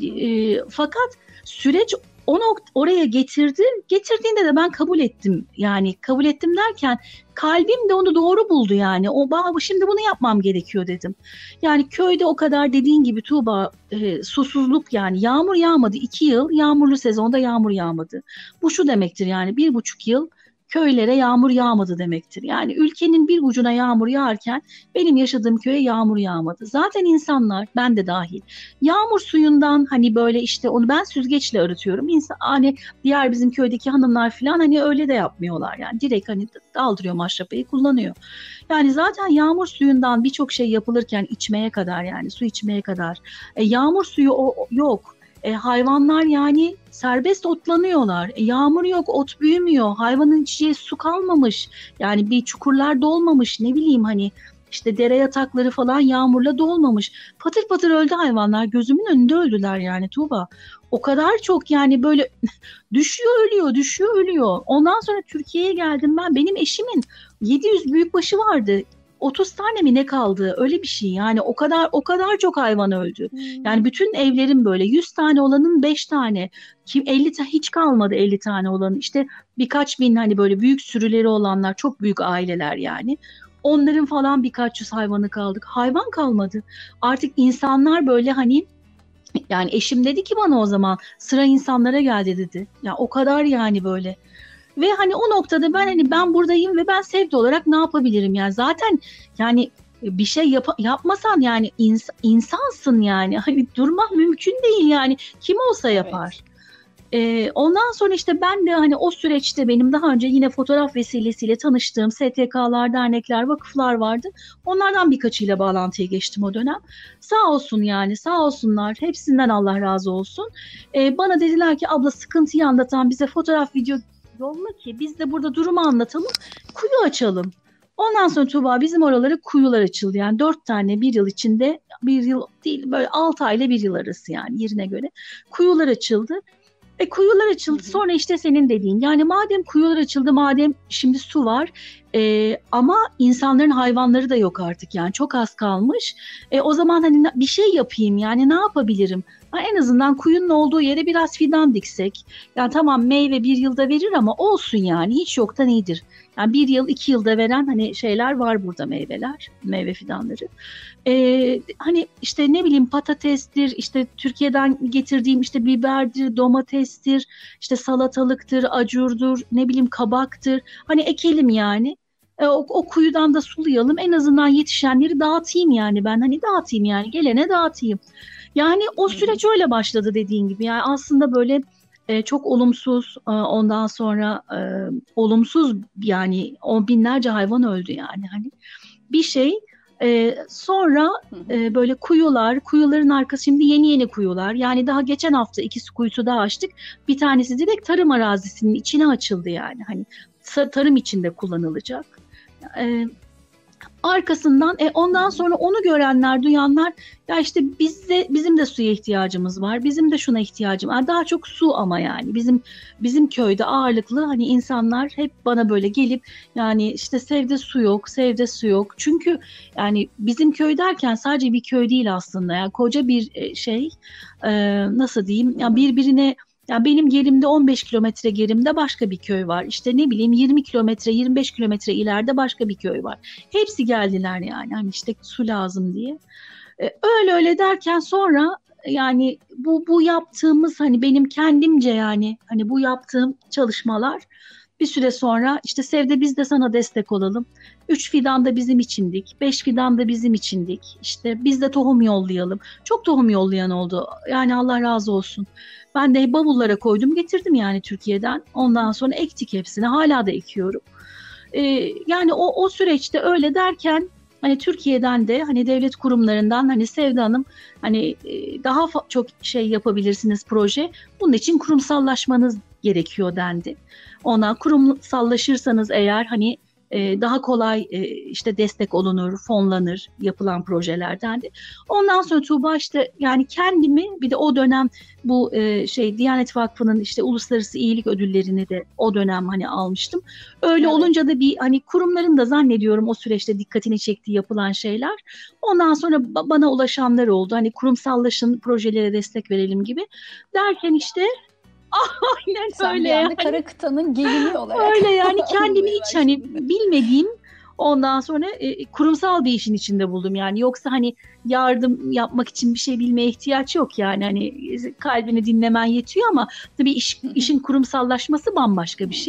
Speaker 3: fakat süreç oraya getirdi. Getirdiğinde de ben kabul ettim. Yani kabul ettim derken kalbim de onu doğru buldu yani. Şimdi bunu yapmam gerekiyor dedim. Yani köyde o kadar dediğin gibi Tuğba susuzluk, yani yağmur yağmadı. 2 yıl yağmurlu sezonda yağmur yağmadı. Bu şu demektir yani 1,5 yıl köylere yağmur yağmadı demektir. Yani ülkenin bir ucuna yağmur yağarken benim yaşadığım köye yağmur yağmadı. Zaten insanlar, ben de dahil, yağmur suyundan hani böyle işte onu ben süzgeçle arıtıyorum. Hani diğer bizim köydeki hanımlar falan hani öyle de yapmıyorlar. Yani direkt hani daldırıyor maşrapayı, kullanıyor. Yani zaten yağmur suyundan birçok şey yapılırken içmeye kadar, yani su içmeye kadar. Yağmur suyu yok. Hayvanlar yani serbest otlanıyorlar. Yağmur yok, ot büyümüyor. Hayvanın içeceği su kalmamış. Yani bir çukurlar dolmamış, ne bileyim hani işte dere yatakları falan yağmurla dolmamış. Patır patır öldü hayvanlar. Gözümün önünde öldüler yani Tuğba. O kadar çok yani böyle düşüyor ölüyor, düşüyor ölüyor. Ondan sonra Türkiye'ye geldim ben. Benim eşimin 700 büyükbaşı vardı. 30 tane mi ne kaldı? Öyle bir şey. Yani o kadar çok hayvan öldü. Yani bütün evlerin böyle 100 tane olanın 5 tane, kim 50 hiç kalmadı 50 tane olanın. İşte birkaç bin hani böyle büyük sürüleri olanlar, çok büyük aileler yani. Onların falan birkaç yüz hayvanı kaldık. Hayvan kalmadı. Artık insanlar böyle hani, yani eşim dedi ki bana o zaman sıra insanlara geldi dedi. Ya o kadar yani böyle. Ve hani o noktada ben hani ben buradayım ve ben Sevde olarak ne yapabilirim yani zaten yani bir şey yapmasan yani insansın yani hani durmak mümkün değil yani kim olsa yapar. Ondan sonra işte ben de hani o süreçte benim daha önce yine fotoğraf vesilesiyle tanıştığım STK'lar, dernekler, vakıflar vardı. Onlardan birkaçıyla bağlantıya geçtim o dönem. Sağ olsun yani sağ olsunlar, hepsinden Allah razı olsun. Bana dediler ki abla sıkıntıyı anlatan bize fotoğraf video yolla ki biz de burada durumu anlatalım, kuyu açalım. Ondan sonra Tuğba bizim oralara kuyular açıldı. Yani 4 tane bir yıl içinde, bir yıl değil böyle 6 ay ile bir yıl arası yani yerine göre kuyular açıldı. Kuyular açıldı. Sonra işte senin dediğin yani madem kuyular açıldı, madem şimdi su var ama insanların hayvanları da yok artık yani çok az kalmış. O zaman hani bir şey yapayım yani ne yapabilirim? En azından kuyunun olduğu yere biraz fidan diksek. Yani tamam meyve bir yılda verir ama olsun yani hiç yoktan iyidir. Yani bir yıl 2 yılda veren hani şeyler var burada, meyve fidanları. Hani işte ne bileyim patatestir, işte Türkiye'den getirdiğim işte biberdir, domatestir, işte salatalıktır, acurdur, ne bileyim kabaktır. Hani ekelim yani. O kuyudan da sulayalım, en azından yetişenleri dağıtayım yani ben hani dağıtayım yani gelene dağıtayım. Yani o süreç öyle başladı dediğin gibi. Yani aslında böyle çok olumsuz, ondan sonra olumsuz yani on binlerce hayvan öldü yani hani bir şey. Sonra böyle kuyuların arkası şimdi yeni kuyular. Yani daha geçen hafta 2 kuyusu daha açtık. Bir tanesi direkt tarım arazisinin içine açıldı yani hani tarım içinde kullanılacak. Arkasından ondan sonra onu görenler, duyanlar ya işte bizim de suya ihtiyacımız var. Bizim de şuna ihtiyacım var. Daha çok su ama yani bizim köyde ağırlıklı hani insanlar hep bana böyle gelip yani işte Sevde su yok, Sevde su yok. Çünkü yani bizim köy derken sadece bir köy değil aslında. Yani koca bir şey nasıl diyeyim? Yani birbirine. Yani benim yerimde 15 kilometre gerimde başka bir köy var. İşte ne bileyim 20 kilometre, 25 kilometre ileride başka bir köy var. Hepsi geldiler yani hani işte su lazım diye. Öyle derken sonra yani bu yaptığımız hani benim kendimce yani hani bu yaptığım çalışmalar bir süre sonra işte Sevde biz de sana destek olalım. 3 fidan da bizim içindik, 5 fidan da bizim içindik. İşte biz de tohum yollayalım. Çok tohum yollayan oldu. Yani Allah razı olsun. Ben de bavullara koydum getirdim yani Türkiye'den. Ondan sonra ektik hepsini. Hala da ekiyorum. Yani o süreçte öyle derken hani Türkiye'den de hani devlet kurumlarından hani Sevde Hanım hani daha çok şey yapabilirsiniz proje. Bunun için kurumsallaşmanız gerekiyor dendi. Ona kurumsallaşırsanız eğer hani daha kolay işte destek olunur, fonlanır yapılan projelerden de. Ondan sonra Tuğba işte yani kendimi bir de o dönem bu Diyanet Vakfı'nın işte uluslararası iyilik ödüllerini de o dönem hani almıştım. Öyle evet. Olunca da bir hani kurumların da zannediyorum o süreçte dikkatini çektiği yapılan şeyler. Ondan sonra bana ulaşanlar oldu. Hani kurumsallaşın, projelere destek verelim gibi. Derken işte aynen
Speaker 2: sen
Speaker 3: öyle
Speaker 2: yani. Kara kıtanın gelini olarak.
Speaker 3: Öyle yani kendimi hiç hani bilmediğim ondan sonra kurumsal bir işin içinde buldum yani. Yoksa hani yardım yapmak için bir şey bilmeye ihtiyaç yok yani. Hani kalbini dinlemen yetiyor ama tabii işin kurumsallaşması bambaşka bir şey.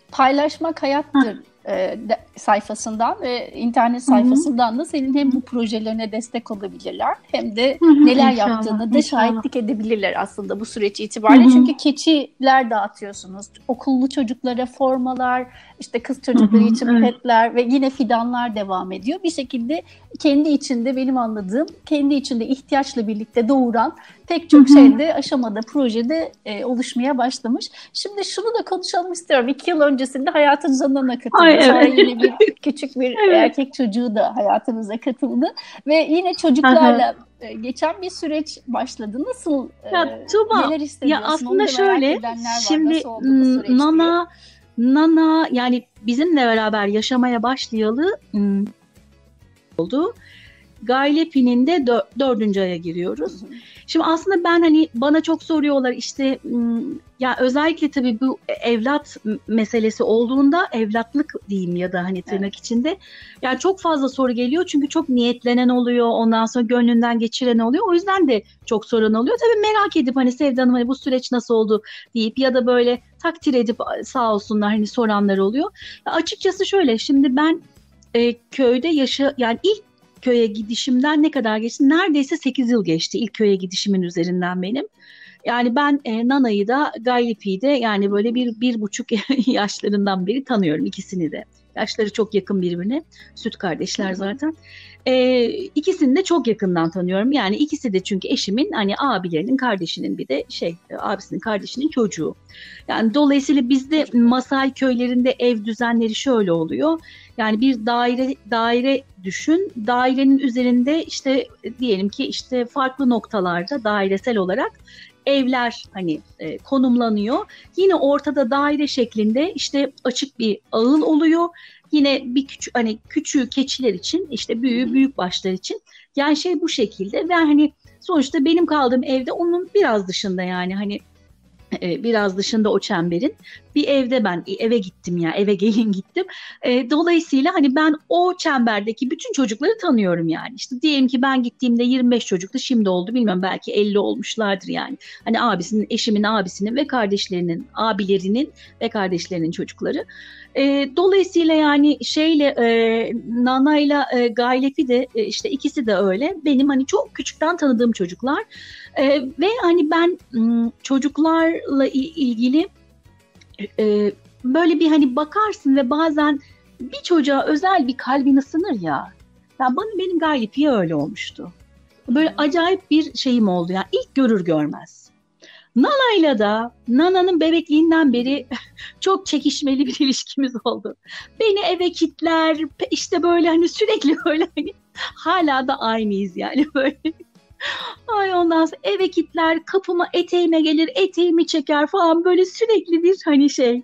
Speaker 2: Paylaşmak hayattır sayfasından ve internet sayfasından da senin hem bu projelerine destek olabilirler hem de neler
Speaker 3: İnşallah,
Speaker 2: yaptığını da
Speaker 3: inşallah.
Speaker 2: şahitlik edebilirler aslında bu süreç itibariyle. Çünkü keçiler dağıtıyorsunuz. Okullu çocuklara formalar, işte kız çocukları için petler ve yine fidanlar devam ediyor. Bir şekilde kendi içinde, benim anladığım, kendi içinde ihtiyaçla birlikte doğuran pek çok şeyde, aşamada, projede oluşmaya başlamış. Şimdi şunu da konuşalım istiyorum. 2 yıl öncesinde hayatınıza Nana katıldı.
Speaker 3: Ay,
Speaker 2: Sonra
Speaker 3: evet.
Speaker 2: yine bir küçük bir erkek çocuğu da hayatınıza katıldı. Ve yine çocuklarla geçen bir süreç başladı. Nasıl,
Speaker 3: Ya Tuğba,
Speaker 2: neler hissediyorsun?
Speaker 3: ya aslında şöyle,
Speaker 2: Şimdi
Speaker 3: şimdi Nana yani bizimle beraber yaşamaya başlayalı oldu. Gaylepi'nin de 4. aya giriyoruz. Şimdi aslında ben hani bana çok soruyorlar işte ya özellikle tabii bu evlat meselesi olduğunda, evlatlık diyeyim ya da hani tırnak içinde, yani çok fazla soru geliyor çünkü çok niyetlenen oluyor, ondan sonra gönlünden geçiren oluyor, o yüzden de çok soran oluyor. Tabii merak edip hani Sevda Hanım hani bu süreç nasıl oldu deyip ya da böyle takdir edip sağ olsunlar hani soranlar oluyor. Ya açıkçası şöyle, şimdi ben köyde yani ilk köye gidişimden ne kadar geçti? Neredeyse 8 yıl geçti ilk köye gidişimin üzerinden benim. Yani ben Nana'yı da Gaylipi'yi de yani böyle bir buçuk yaşlarından beri tanıyorum ikisini de. Yaşları çok yakın birbirine. Süt kardeşler zaten. İkisini de çok yakından tanıyorum. Yani ikisi de çünkü eşimin hani abilerinin kardeşinin bir de abisinin kardeşinin çocuğu. Yani dolayısıyla bizde Masai köylerinde ev düzenleri şöyle oluyor. Yani bir daire düşün. Dairenin üzerinde işte diyelim ki işte farklı noktalarda dairesel olarak evler hani konumlanıyor. Yine ortada daire şeklinde işte açık bir ağıl oluyor. Yine bir küçüğü keçiler için, işte büyük başlar için. Yani bu şekilde ve hani sonuçta benim kaldığım evde onun biraz dışında, yani hani biraz dışında o çemberin bir evde ben eve gittim, ya eve gelin gittim. Dolayısıyla hani ben o çemberdeki bütün çocukları tanıyorum yani. İşte diyelim ki ben gittiğimde 25 çocuktu, şimdi oldu bilmem belki 50 olmuşlardır yani. Hani eşimin abisinin ve kardeşlerinin, abilerinin ve kardeşlerinin çocukları. Dolayısıyla yani Nana'yla Gaylepi de işte ikisi de öyle. Benim hani çok küçükten tanıdığım çocuklar. Ve hani ben çocuklarla ilgili böyle bir hani bakarsın ve bazen bir çocuğa özel bir kalbin ısınır ya. Yani benim Gaylepi'ye öyle olmuştu. Böyle acayip bir şeyim oldu yani ilk görür görmez. Nana'yla da Nana'nın bebekliğinden beri çok çekişmeli bir ilişkimiz oldu. Beni eve kitler, işte böyle hani sürekli böyle hani hala da aynıyız yani böyle. Ay, ondan sonra eve kitler, kapıma eteğime gelir, eteğimi çeker falan, böyle sürekli bir hani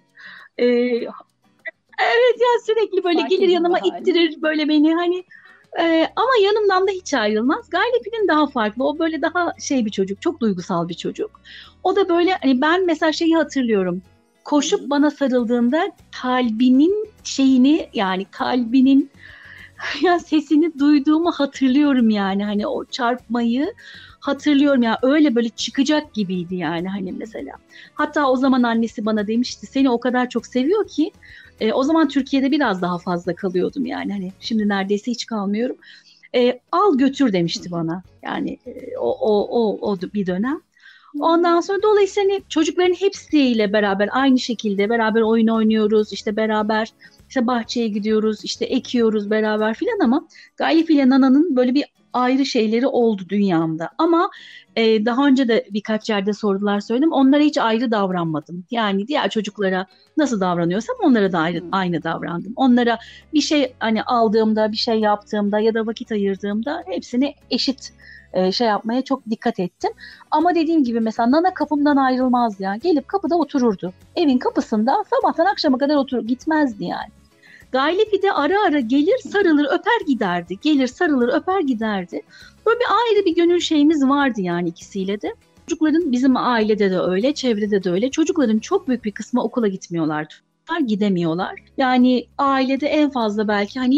Speaker 3: evet ya, sürekli böyle gelir yanıma ittirir böyle beni hani ama yanımdan da hiç ayrılmaz. Gaylepi'nin daha farklı, o böyle daha bir çocuk, çok duygusal bir çocuk. O da böyle hani ben mesela hatırlıyorum, koşup bana sarıldığında kalbinin yani kalbinin ya sesini duyduğumu hatırlıyorum, yani hani o çarpmayı hatırlıyorum ya, öyle böyle çıkacak gibiydi yani hani mesela. Hatta o zaman annesi bana demişti, seni o kadar çok seviyor ki o zaman Türkiye'de biraz daha fazla kalıyordum yani hani şimdi neredeyse hiç kalmıyorum. Al götür demişti bana yani o bir dönem. Ondan sonra dolayısıyla hani çocukların hepsiyle beraber aynı şekilde beraber oyun oynuyoruz, işte beraber işte bahçeye gidiyoruz, işte ekiyoruz beraber filan, ama Gaylepi ile Nana'nın böyle bir ayrı şeyleri oldu dünyamda. Ama daha önce de birkaç yerde sordular, söyledim. Onlara hiç ayrı davranmadım. Yani diğer çocuklara nasıl davranıyorsam onlara da aynı davrandım. Onlara bir şey hani aldığımda, bir şey yaptığımda ya da vakit ayırdığımda hepsini eşit yapmaya çok dikkat ettim. Ama dediğim gibi mesela Nana kapımdan ayrılmazdı yani. Gelip kapıda otururdu. Evin kapısında sabahtan akşama kadar oturur, gitmezdi yani. Gaylepi de ara ara gelir, sarılır, öper giderdi. Gelir, sarılır, öper giderdi. Böyle bir ayrı bir gönül şeyimiz vardı yani ikisiyle de. Çocukların, bizim ailede de öyle, çevrede de öyle. Çocukların çok büyük bir kısmı okula gitmiyorlar. Gidemiyorlar. Yani ailede en fazla belki hani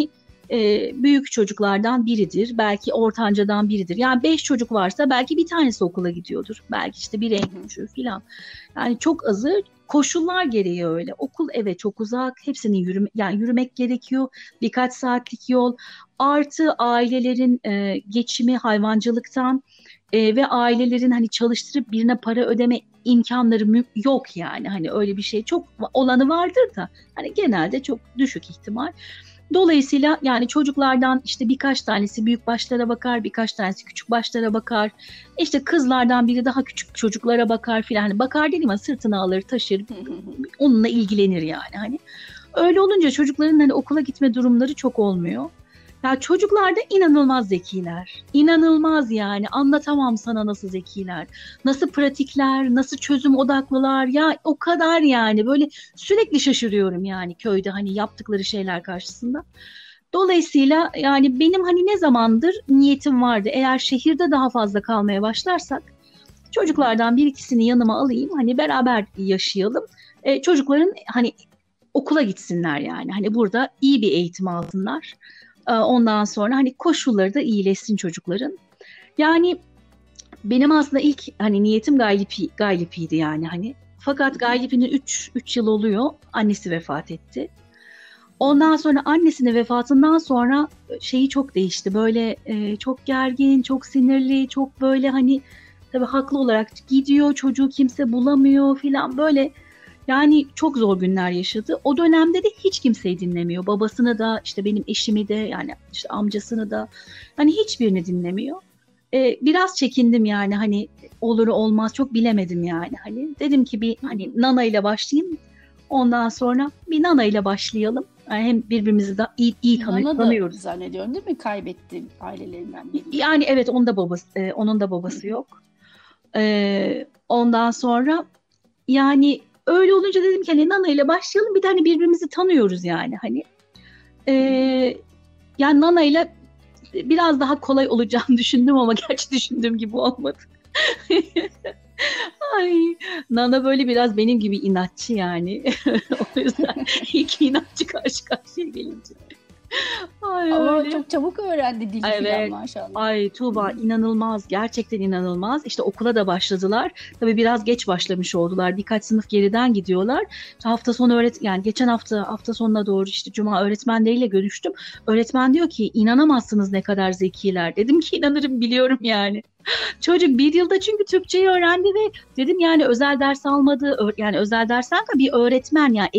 Speaker 3: büyük çocuklardan biridir, belki ortancadan biridir. Yani 5 çocuk varsa belki bir tanesi okula gidiyordur. Belki işte bir en küçüğü filan. Yani çok azı. Koşullar gereği öyle. Okul evet çok uzak. Hepsinin yani yürümek gerekiyor. Birkaç saatlik yol. Artı ailelerin geçimi hayvancılıktan ve ailelerin hani çalıştırıp birine para ödeme imkanları yok yani. Hani öyle bir şey çok olanı vardır da hani genelde çok düşük ihtimal. Dolayısıyla yani çocuklardan işte birkaç tanesi büyük başlara bakar, birkaç tanesi küçük başlara bakar. İşte kızlardan biri daha küçük çocuklara bakar filan. Hani bakar dedim ama sırtına alır, taşır, onunla ilgilenir yani. Hani öyle olunca çocukların hani okula gitme durumları çok olmuyor. Ya çocuklar da inanılmaz zekiler. İnanılmaz yani. Anlatamam sana nasıl zekiler. Nasıl pratikler, nasıl çözüm odaklılar. Ya o kadar yani böyle sürekli şaşırıyorum yani köyde hani yaptıkları şeyler karşısında. Dolayısıyla yani benim hani ne zamandır niyetim vardı. Eğer şehirde daha fazla kalmaya başlarsak çocuklardan bir ikisini yanıma alayım. Hani beraber yaşayalım. Çocukların hani okula gitsinler yani. Hani burada iyi bir eğitim alsınlar. Ondan sonra hani koşulları da iyileşsin çocukların. Yani benim aslında ilk hani niyetim Gaylipi'ydi yani hani. Fakat Gaylipi'nin 3 yıl oluyor. Annesi vefat etti. Ondan sonra annesinin vefatından sonra şeyi çok değişti. Böyle çok gergin, çok sinirli, çok böyle hani tabii haklı olarak gidiyor. Çocuğu kimse bulamıyor filan böyle. Yani çok zor günler yaşadı. O dönemde de hiç kimseyi dinlemiyor. Babasını da işte benim eşimi de yani işte amcasını da hani hiçbirini dinlemiyor. Biraz çekindim yani hani olur olmaz çok bilemedim yani hani. Dedim ki bir hani Nana ile başlayayım. Ondan sonra bir Nana ile başlayalım. Yani hem birbirimizi de iyi tanıyoruz.
Speaker 2: Nana da zannediyorum değil mi? Kaybetti ailelerinden biri.
Speaker 3: Yani evet onun da babası yok. Ondan sonra yani öyle olunca dedim ki hani Nana ile başlayalım. Bir tane birbirimizi tanıyoruz yani hani. Yani Nana ile biraz daha kolay olacağını düşündüm ama gerçi düşündüğüm gibi olmadı. Ay, Nana böyle biraz benim gibi inatçı yani. O yüzden iki inatçı karşı karşıya gelince. Ay,
Speaker 2: ama
Speaker 3: öyle.
Speaker 2: çok çabuk öğrendi dili
Speaker 3: Evet.
Speaker 2: falan maşallah.
Speaker 3: Ay Tuğba inanılmaz, gerçekten inanılmaz. İşte okula da başladılar. Tabii biraz geç başlamış oldular. Birkaç sınıf geriden gidiyorlar. Hafta sonu yani geçen hafta sonuna doğru işte Cuma öğretmenleriyle görüştüm. Öğretmen diyor ki inanamazsınız ne kadar zekiler. Dedim ki inanırım biliyorum yani. Çocuk bir yılda çünkü Türkçeyi öğrendi ve dedim yani özel ders almadı. Yani özel dersten de bir öğretmen yani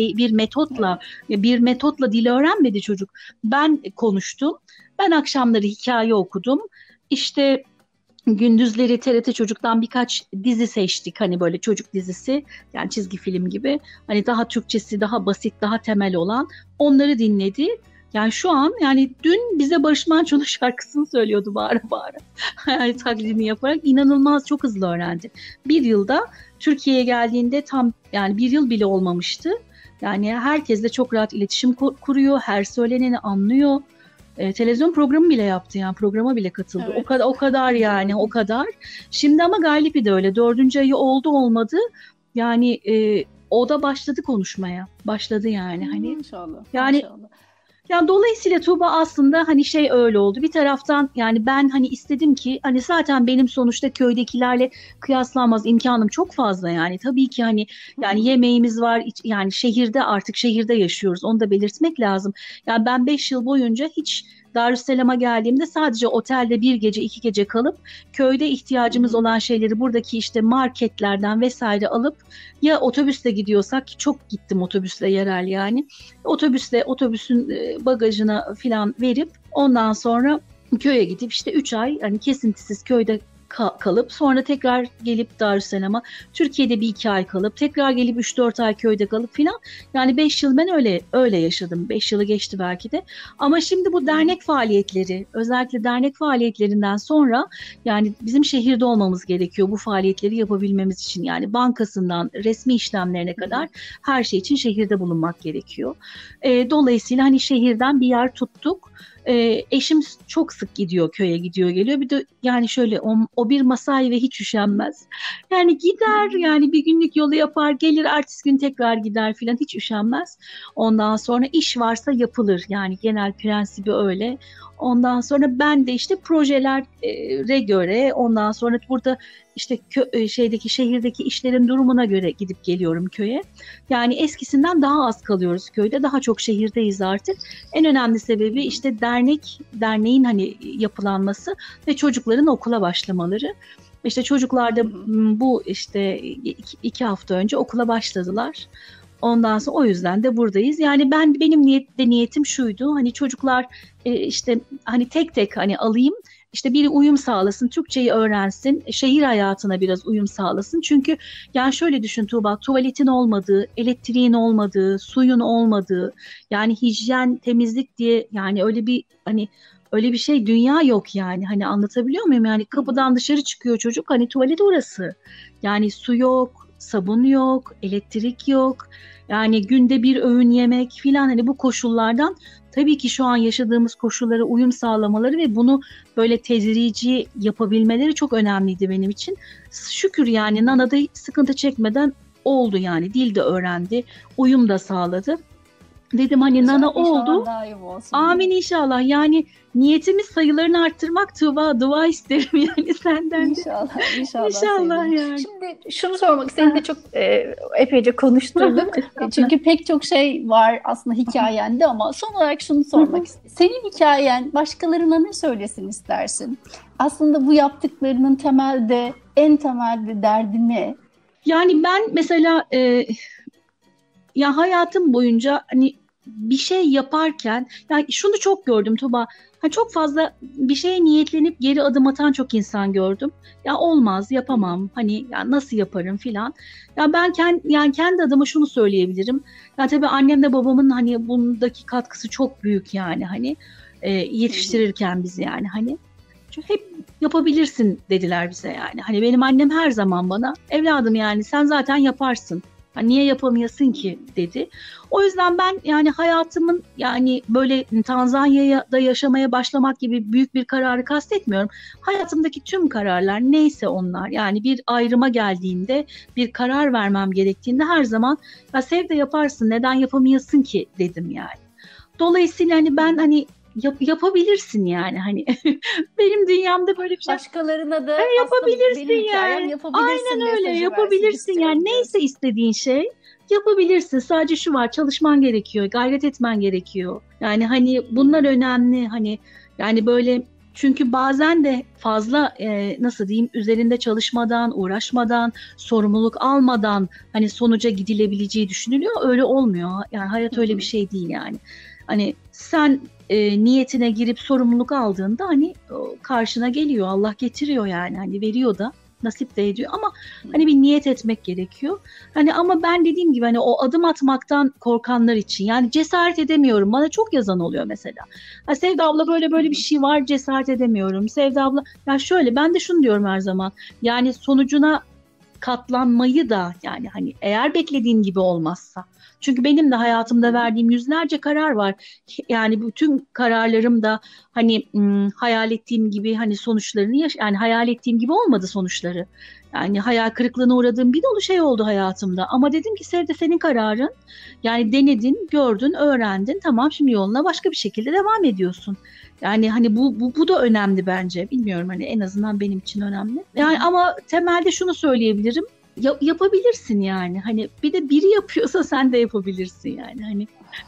Speaker 3: bir metotla dil öğrenmedi çocuk. Ben konuştum. Ben akşamları hikaye okudum. İşte gündüzleri TRT Çocuk'tan birkaç dizi seçtik. Hani böyle çocuk dizisi yani çizgi film gibi. Hani daha Türkçesi daha basit daha temel olan onları dinledi. Yani şu an yani dün bize Barış Manço'nun şarkısını söylüyordu bağıra bağıra. Yani taklidini yaparak inanılmaz çok hızlı öğrendi. Bir yılda Türkiye'ye geldiğinde tam yani bir yıl bile olmamıştı. Yani herkesle çok rahat iletişim kuruyor. Her söyleneni anlıyor. Televizyon programı bile yaptı yani programa bile katıldı.
Speaker 2: Evet.
Speaker 3: O kadar yani o kadar. Şimdi ama Galipi de öyle. 4. ayı oldu olmadı. Yani o da başladı konuşmaya. Başladı yani hani.
Speaker 2: İnşallah.
Speaker 3: Yani
Speaker 2: İnşallah.
Speaker 3: yani dolayısıyla Tuğba aslında hani şey öyle oldu. Bir taraftan yani ben hani istedim ki hani zaten benim sonuçta köydekilerle kıyaslanmaz imkanım çok fazla yani. Tabii ki hani yani yemeğimiz var yani artık şehirde yaşıyoruz. Onu da belirtmek lazım. Yani ben 5 yıl boyunca hiç Darüsselam'a geldiğimde sadece otelde 1 gece 2 gece kalıp köyde ihtiyacımız olan şeyleri buradaki işte marketlerden vesaire alıp ya otobüsle gidiyorsak ki çok gittim otobüsle yerel yani otobüsün bagajına filan verip ondan sonra köye gidip işte 3 ay hani kesintisiz köyde kalıp sonra tekrar gelip Darüsselam'a Türkiye'de bir 2 ay kalıp tekrar gelip 3-4 ay köyde kalıp filan yani 5 yıl ben öyle yaşadım. 5 yılı geçti belki de. Ama şimdi bu dernek faaliyetleri özellikle dernek faaliyetlerinden sonra yani bizim şehirde olmamız gerekiyor bu faaliyetleri yapabilmemiz için yani bankasından resmi işlemlerine kadar her şey için şehirde bulunmak gerekiyor. Dolayısıyla hani şehirden bir yer tuttuk. Eşim çok sık gidiyor, köye gidiyor geliyor. Bir de yani şöyle o bir mesai ve hiç üşenmez. Yani gider, yani bir günlük yolu yapar, gelir, ertesi gün tekrar gider filan, hiç üşenmez. Ondan sonra iş varsa yapılır, yani genel prensibi öyle. Ondan sonra ben de işte projelere göre, ondan sonra burada işte şehirdeki işlerin durumuna göre gidip geliyorum köye. Yani eskisinden daha az kalıyoruz köyde, daha çok şehirdeyiz artık. En önemli sebebi işte derneğin hani yapılanması ve çocukların okula başlamaları. İşte çocuklar da bu işte 2 hafta önce okula başladılar. Ondan sonra o yüzden de buradayız. Yani benim niyetim şuydu. Hani çocuklar işte hani tek tek hani alayım. İşte biri uyum sağlasın, Türkçeyi öğrensin, şehir hayatına biraz uyum sağlasın. Çünkü yani şöyle düşün Tuğba, tuvaletin olmadığı, elektriğin olmadığı, suyun olmadığı, yani hijyen, temizlik diye yani öyle bir şey dünya yok yani. Hani anlatabiliyor muyum? Yani kapıdan dışarı çıkıyor çocuk, hani tuvalet orası. Yani su yok, sabun yok, elektrik yok. Yani günde bir öğün yemek filan, hani bu koşullardan tabii ki şu an yaşadığımız koşullara uyum sağlamaları ve bunu böyle tedrici yapabilmeleri çok önemliydi benim için. Şükür yani Nana'da sıkıntı çekmeden oldu yani. Dil de öğrendi, uyum da sağladı. Dedim hani güzel, Nana oldu. Amin inşallah. Yani niyetimiz sayılarını arttırmak Tuğba, dua isterim yani senden de.
Speaker 2: İnşallah yani. Şimdi şunu sormak, seni de çok epeyce konuşturduk. Çünkü pek çok şey var aslında hikayende, ama son olarak şunu sormak istiyorum. Senin hikayen başkalarına ne söylesin istersin? Aslında bu yaptıklarının en temelde derdi ne?
Speaker 3: Yani ben mesela ya hayatım boyunca hani bir şey yaparken yani şunu çok gördüm Tuğba. Hani çok fazla bir şeye niyetlenip geri adım atan çok insan gördüm. Ya olmaz, yapamam. Hani ya nasıl yaparım filan. Ya ben kendi adıma şunu söyleyebilirim. Ya tabii annemle babamın hani bundaki katkısı çok büyük yani, hani yetiştirirken bizi yani hani. Çünkü hep yapabilirsin dediler bize yani. Hani benim annem her zaman bana evladım yani sen zaten yaparsın. Niye yapamayasın ki dedi. O yüzden ben yani hayatımın yani böyle Tanzanya'da yaşamaya başlamak gibi büyük bir kararı kastetmiyorum. Hayatımdaki tüm kararlar neyse onlar, yani bir ayrıma geldiğinde, bir karar vermem gerektiğinde her zaman ya Sevde yaparsın, neden yapamayasın ki dedim yani. Dolayısıyla hani ben hani yapabilirsin yani hani benim dünyamda böyle bir şey.
Speaker 2: Başkalarına da
Speaker 3: yapabilirsin yani. Aynen öyle yapabilirsin yani. Neyse istediğin şey yapabilirsin. Sadece şu var, çalışman gerekiyor, gayret etmen gerekiyor. Yani hani bunlar önemli hani, yani böyle çünkü bazen de fazla nasıl diyeyim, üzerinde çalışmadan, uğraşmadan, sorumluluk almadan hani sonuca gidilebileceği düşünülüyor. Öyle olmuyor. Yani hayat öyle bir şey değil yani. Hani sen niyetine girip sorumluluk aldığında hani karşına geliyor, Allah getiriyor yani, hani veriyor da, nasip de ediyor, ama hani bir niyet etmek gerekiyor. Hani ama ben dediğim gibi hani o adım atmaktan korkanlar için yani cesaret edemiyorum. Bana çok yazan oluyor mesela. Ha, Sevda abla böyle bir şey var, cesaret edemiyorum. Sevda abla ya şöyle, ben de şunu diyorum her zaman. Yani sonucuna katlanmayı da yani hani eğer beklediğin gibi olmazsa. Çünkü benim de hayatımda verdiğim yüzlerce karar var. Yani bütün kararlarım da hani hayal ettiğim gibi hani sonuçlarını yani hayal ettiğim gibi olmadı sonuçları. Yani hayal kırıklığına uğradığım bir dolu şey oldu hayatımda. Ama dedim ki Sevde, senin kararın. Yani denedin, gördün, öğrendin. Tamam, şimdi yoluna başka bir şekilde devam ediyorsun. Yani hani bu da önemli bence. Bilmiyorum, hani en azından benim için önemli. Yani ama temelde şunu söyleyebilirim. Yapabilirsin yani. Hani bir de biri yapıyorsa sen de yapabilirsin yani. Hani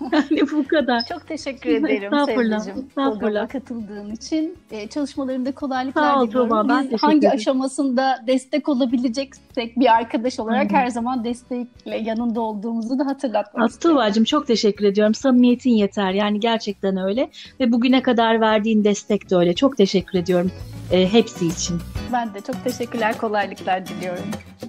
Speaker 3: bu kadar.
Speaker 2: Çok teşekkür ederim Sevdeciğim. Programa katıldığın için. Çalışmalarında kolaylıklar diliyorum. Biz hangi aşamasında destek olabileceksek bir arkadaş olarak her zaman destekle yanında olduğumuzu da hatırlatmak istiyorum.
Speaker 3: Tuğba'cığım çok teşekkür ediyorum. Samimiyetin yeter. Yani gerçekten öyle. Ve bugüne kadar verdiğin destek de öyle. Çok teşekkür ediyorum hepsi için.
Speaker 2: Ben de çok teşekkürler. Kolaylıklar diliyorum.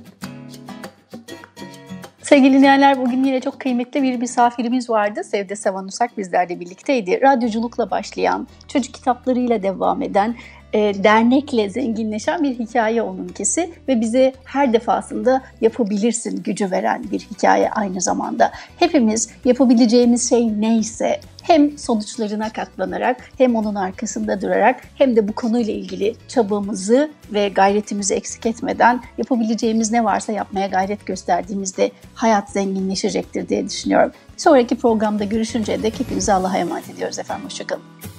Speaker 2: Sevgili dinleyenler, bugün yine çok kıymetli bir misafirimiz vardı. Sevde Savanusak bizlerle birlikteydi. Radyoculukla başlayan, çocuk kitaplarıyla devam eden, dernekle zenginleşen bir hikaye onunkisi ve bize her defasında yapabilirsin gücü veren bir hikaye aynı zamanda. Hepimiz yapabileceğimiz şey neyse hem sonuçlarına katlanarak hem onun arkasında durarak hem de bu konuyla ilgili çabamızı ve gayretimizi eksik etmeden yapabileceğimiz ne varsa yapmaya gayret gösterdiğimizde hayat zenginleşecektir diye düşünüyorum. Sonraki programda görüşünceye dek hepinizi Allah'a emanet ediyoruz efendim. Hoşçakalın.